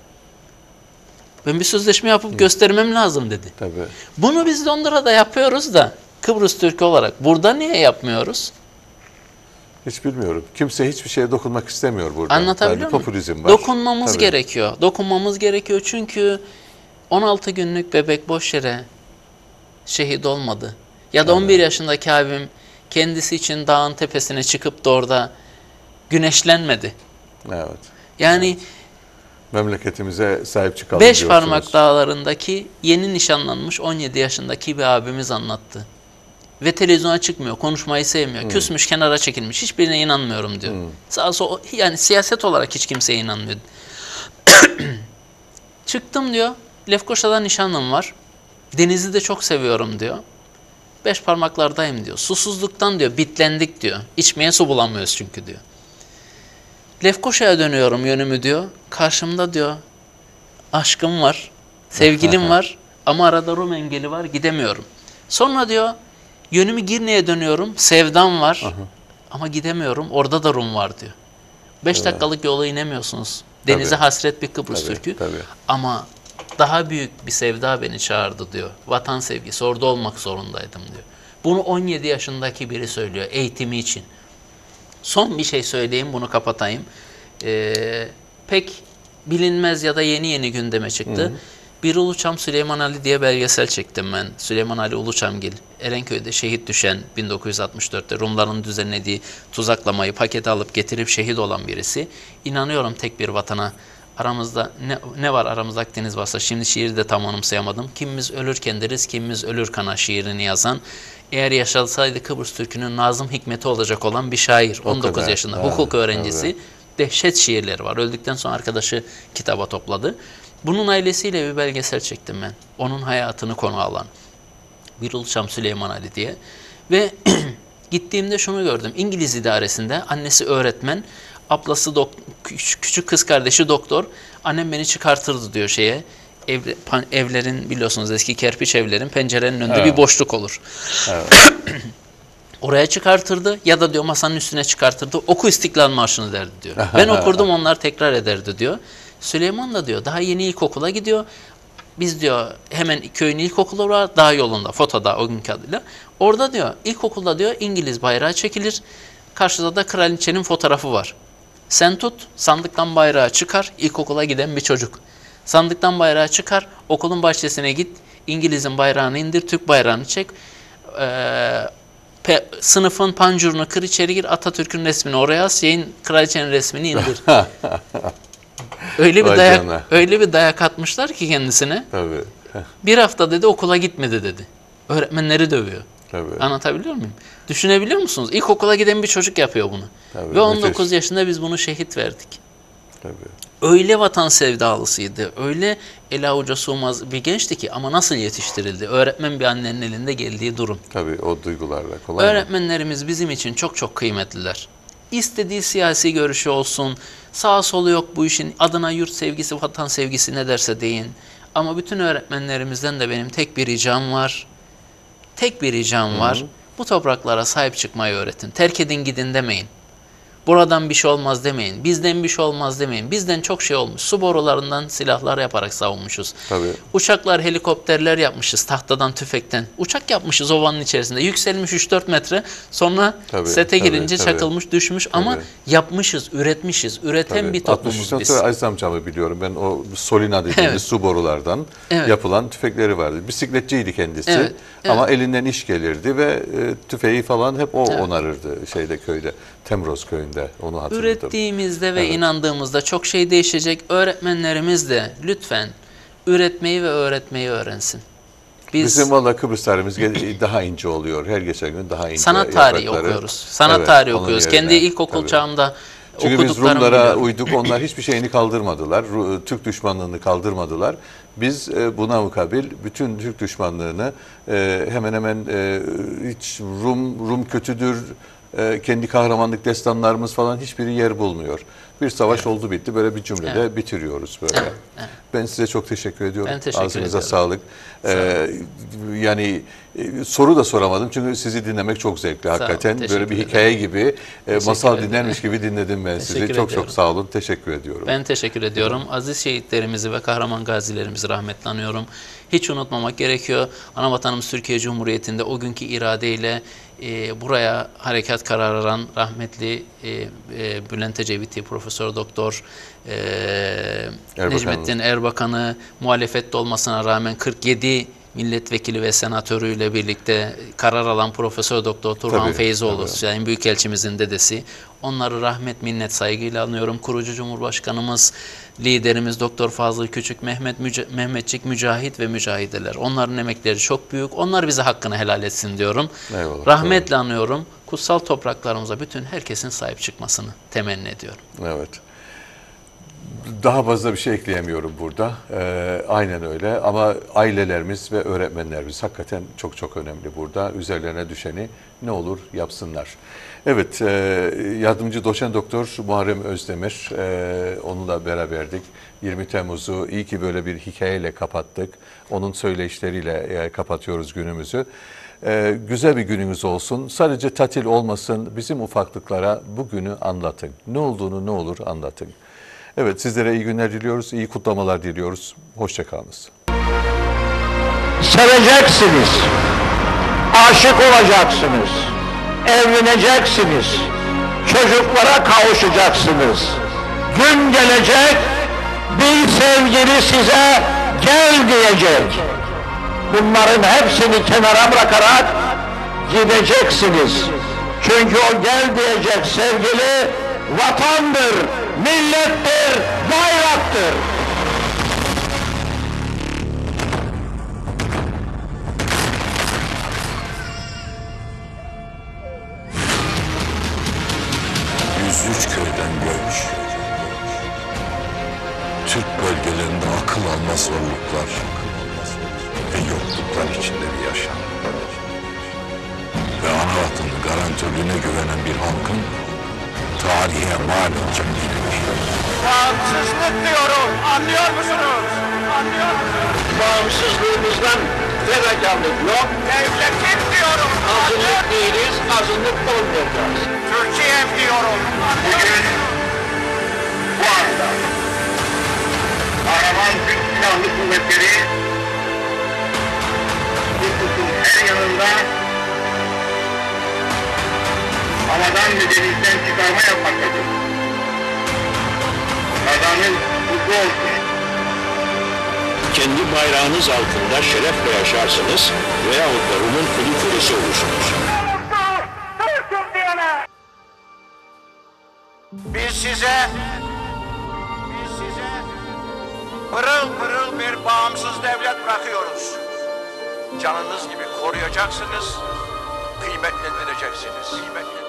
Ben bir sözleşme yapıp göstermem lazım dedi. Tabii. Bunu biz Londra'da yapıyoruz da Kıbrıs Türk'ü olarak burada niye yapmıyoruz? Hiç bilmiyorum. Kimse hiçbir şeye dokunmak istemiyor burada. Anlatabiliyor Yani muyum? popülizm var. Dokunmamız Tabii. gerekiyor. Dokunmamız gerekiyor çünkü on altı günlük bebek boş yere şehit olmadı. Ya da on bir yaşındaki abim kendisi için dağın tepesine çıkıp da orada güneşlenmedi. Evet. Yani Memleketimize sahip çıkalım Beş diyorsunuz. Parmak Dağları'ndaki yeni nişanlanmış on yedi yaşındaki bir abimiz anlattı. Ve televizyona çıkmıyor, konuşmayı sevmiyor. Küsmüş, kenara çekilmiş. Hiçbirine inanmıyorum diyor. Hmm. Sağ sol, yani siyaset olarak hiç kimseye inanmıyor. Çıktım diyor. Lefkoşa'da nişanlım var. Denizi de çok seviyorum diyor. Beş parmaklardayım diyor. Susuzluktan diyor bitlendik diyor. İçmeye su bulamıyoruz çünkü diyor. Lefkoşa'ya dönüyorum yönümü diyor. Karşımda diyor aşkım var, sevgilim var ama arada Rum engeli var, gidemiyorum. Sonra diyor yönümü Girne'ye dönüyorum, sevdam var Aha. ama gidemiyorum, orada da Rum var diyor. Beş evet. dakikalık yola inemiyorsunuz. Denize tabii. hasret bir Kıbrıs tabii, Türk'ü tabii. ama daha büyük bir sevda beni çağırdı diyor. Vatan sevgisi, orada olmak zorundaydım diyor. Bunu on yedi yaşındaki biri söylüyor eğitimi için. Son bir şey söyleyeyim, bunu kapatayım. Ee, pek bilinmez ya da yeni yeni gündeme çıktı. Hı hı. Bir Uluçam Süleyman Ali diye belgesel çektim ben. Süleyman Ali Uluçamgil, Erenköy'de şehit düşen bin dokuz yüz altmış dörtte Rumların düzenlediği tuzaklamayı pakete alıp getirip şehit olan birisi. İnanıyorum tek bir vatana. Aramızda ne, ne var aramızda Akdeniz varsa, şimdi şiiri de tam anımsayamadım. Kimimiz ölürken deriz, kimimiz ölür kana şiirini yazan. Eğer yaşasaydı Kıbrıs Türk'ünün Nazım Hikmet'i olacak olan bir şair. O on dokuz kadar. yaşında ha, hukuk öğrencisi. Evet. Dehşet şiirleri var. Öldükten sonra arkadaşı kitaba topladı. Bunun ailesiyle bir belgesel çektim ben. Onun hayatını konu alan. Bir Uluçam Süleyman Ali diye. Ve gittiğimde şunu gördüm. İngiliz idaresinde annesi öğretmen, ablası küçük kız kardeşi doktor. Annem beni çıkartırdı diyor şeye. Ev, evlerin biliyorsunuz eski kerpiç evlerin pencerenin önünde evet. bir boşluk olur. Evet. Oraya çıkartırdı ya da diyor masanın üstüne çıkartırdı. Oku İstiklal Marşı'nı derdi diyor. Ben okurdum, onlar tekrar ederdi diyor. Süleyman da diyor daha yeni ilkokula gidiyor. Biz diyor hemen köyün ilkokulu var, dağ yolunda, Foto'da o günkü adıyla. Orada diyor ilkokulda diyor İngiliz bayrağı çekilir. Karşıda da kraliçenin fotoğrafı var. Sen tut, sandıktan bayrağı çıkar, ilkokula giden bir çocuk. Sandıktan bayrağı çıkar, okulun bahçesine git, İngiliz'in bayrağını indir, Türk bayrağını çek. Ee, pe, sınıfın pancurunu kır, içeri gir, Atatürk'ün resmini oraya as, şeyin, kraliçenin resmini indir. Öyle bir dayak, canına. öyle bir dayak atmışlar ki kendisine. Tabii. Bir hafta dedi okula gitmedi dedi. Öğretmenleri dövüyor. Tabii. Anlatabiliyor muyum? Düşünebiliyor musunuz? İlkokula giden bir çocuk yapıyor bunu. Tabii, ve on dokuz müthiş. yaşında biz bunu şehit verdik. Tabii. Öyle vatan sevdalısıydı. Öyle ele avuca sığmaz bir gençti ki, ama nasıl yetiştirildi? Öğretmen bir annenin elinde geldiği durum. Tabii o duygularla kolay. Öğretmenlerimiz bizim için çok çok kıymetliler. İstediği siyasi görüşü olsun, sağ solu yok bu işin, adına yurt sevgisi, vatan sevgisi ne derse deyin. Ama bütün öğretmenlerimizden de benim tek bir ricam var. Tek bir ricam var. Hı hı. Bu topraklara sahip çıkmayı öğretin. Terk edin gidin demeyin. Buradan bir şey olmaz demeyin. Bizden bir şey olmaz demeyin. Bizden çok şey olmuş. Su borularından silahlar yaparak savunmuşuz. Tabii. Uçaklar, helikopterler yapmışız tahtadan, tüfekten. Uçak yapmışız ovanın içerisinde. Yükselmiş üç dört metre. Sonra tabii, sete tabii, girince tabii. çakılmış, düşmüş. Tabii. Ama yapmışız, üretmişiz. Üreten tabii. bir toplumuz biz. Aziz amcamı biliyorum. Ben o Solina dediğimiz evet. su borulardan evet. yapılan tüfekleri vardı. Bisikletçiydi kendisi. Evet. Evet. Ama elinden iş gelirdi ve e, tüfeği falan hep o evet. onarırdı şeyde, köyde. Temroz köyünde, onu hatırladım. Ürettiğimizde ve evet. inandığımızda çok şey değişecek. Öğretmenlerimiz de lütfen üretmeyi ve öğretmeyi öğrensin. Biz, Bizim valla Kıbrıslarımız daha ince oluyor. Her geçen gün daha ince. Sanat tarihi yaprakları. okuyoruz. Sanat evet, tarihi okuyoruz. Yerine, Kendi ilkokul tabii. çağımda Çünkü biz Rumlara biliyorum. uyduk. Onlar hiçbir şeyini kaldırmadılar. Türk düşmanlığını kaldırmadılar. Biz buna mukabil bütün Türk düşmanlığını hemen hemen hiç Rum Rum kötüdür, kendi kahramanlık destanlarımız falan hiçbiri yer bulmuyor. Bir savaş evet. oldu bitti. Böyle bir cümlede evet. bitiriyoruz böyle. Evet. Evet. Ben size çok teşekkür ediyorum. Ben teşekkür Ağzınıza ediyorum. sağlık. Ee, yani e, soru da soramadım çünkü sizi dinlemek çok zevkli sağ hakikaten. Olun, böyle bir hikaye ederim. gibi, e, masal ederim. dinlermiş gibi dinledim ben sizi. Çok ediyorum. çok sağ olun. Teşekkür ediyorum. Ben teşekkür ediyorum. Evet. Aziz şehitlerimizi ve kahraman gazilerimizi rahmetle anıyorum. Hiç unutmamak gerekiyor. Anavatanımız Türkiye Cumhuriyeti'nde o günkü iradeyle e, buraya harekat kararı alan rahmetli e, e, Bülent Ecevit'i, Profesör Doktor e, Erbakan. Necmettin Erbakan'ı, muhalefette olmasına rağmen kırk yedi milletvekili ve senatörüyle birlikte karar alan Profesör Doktor Turhan tabii, Feyzoğlu, Sayın Büyükelçimizin dedesi. Onları rahmet, minnet, saygıyla anıyorum. Kurucu Cumhurbaşkanımız, liderimiz Doktor Fazıl Küçük, Mehmet Müce Mehmetçik Mücahit ve mücahideler. Onların emekleri çok büyük. Onlar bize hakkını helal etsin diyorum. Eyvallah, rahmetle eyvallah. anıyorum. Kutsal topraklarımıza bütün herkesin sahip çıkmasını temenni ediyorum. Evet. Daha fazla bir şey ekleyemiyorum burada. Ee, aynen öyle ama ailelerimiz ve öğretmenlerimiz hakikaten çok çok önemli burada. Üzerlerine düşeni ne olur yapsınlar. Evet, e, yardımcı doçent doktor Muharrem Özdemir, e, onunla beraberdik. yirmi Temmuz'u iyi ki böyle bir hikayeyle kapattık. Onun söyleyişleriyle e, kapatıyoruz günümüzü. E, güzel bir gününüz olsun. Sadece tatil olmasın, bizim ufaklıklara bu günü anlatın. Ne olduğunu ne olur anlatın. Evet, sizlere iyi günler diliyoruz, iyi kutlamalar diliyoruz. Hoşça kalınız. Seveceksiniz, aşık olacaksınız, evleneceksiniz, çocuklara kavuşacaksınız. Gün gelecek, bir sevgili size gel diyecek. Bunların hepsini kenara bırakarak gideceksiniz. Çünkü o gel diyecek sevgili vatandır, millettir, bayraktır. yüz üç köyden göç, Türk bölgelerinde akıl alma zorluklar ve yokluklar içinde bir yaşam. Ve ana vatanı garantörlüğüne güvenen bir halkın tarihe mal olacak gibi bir şey. Bağımsızlık diyorum, anlıyor musunuz? Anlıyor musunuz? Bağımsızlığımızdan fedakarlık yok. Devletim diyorum. Azınlık değiliz, azınlık olmayacağız. Türkiye'm diyorum. Bugün bu anda kahraman Türk Silahlı Kuvvetleri nüfusun her yanında havadan ve denizden çıkarma yapmaktadır. Kazanın kutlu olsun. Kendi bayrağınız altında şerefle yaşarsınız veyahut da Rum'un kulu kölesi olursunuz. Biz size biz size pırıl pırıl bir bağımsız devlet bırakıyoruz. Canınız gibi koruyacaksınız, kıymetlendireceksiniz. Kıymetlendireceksiniz.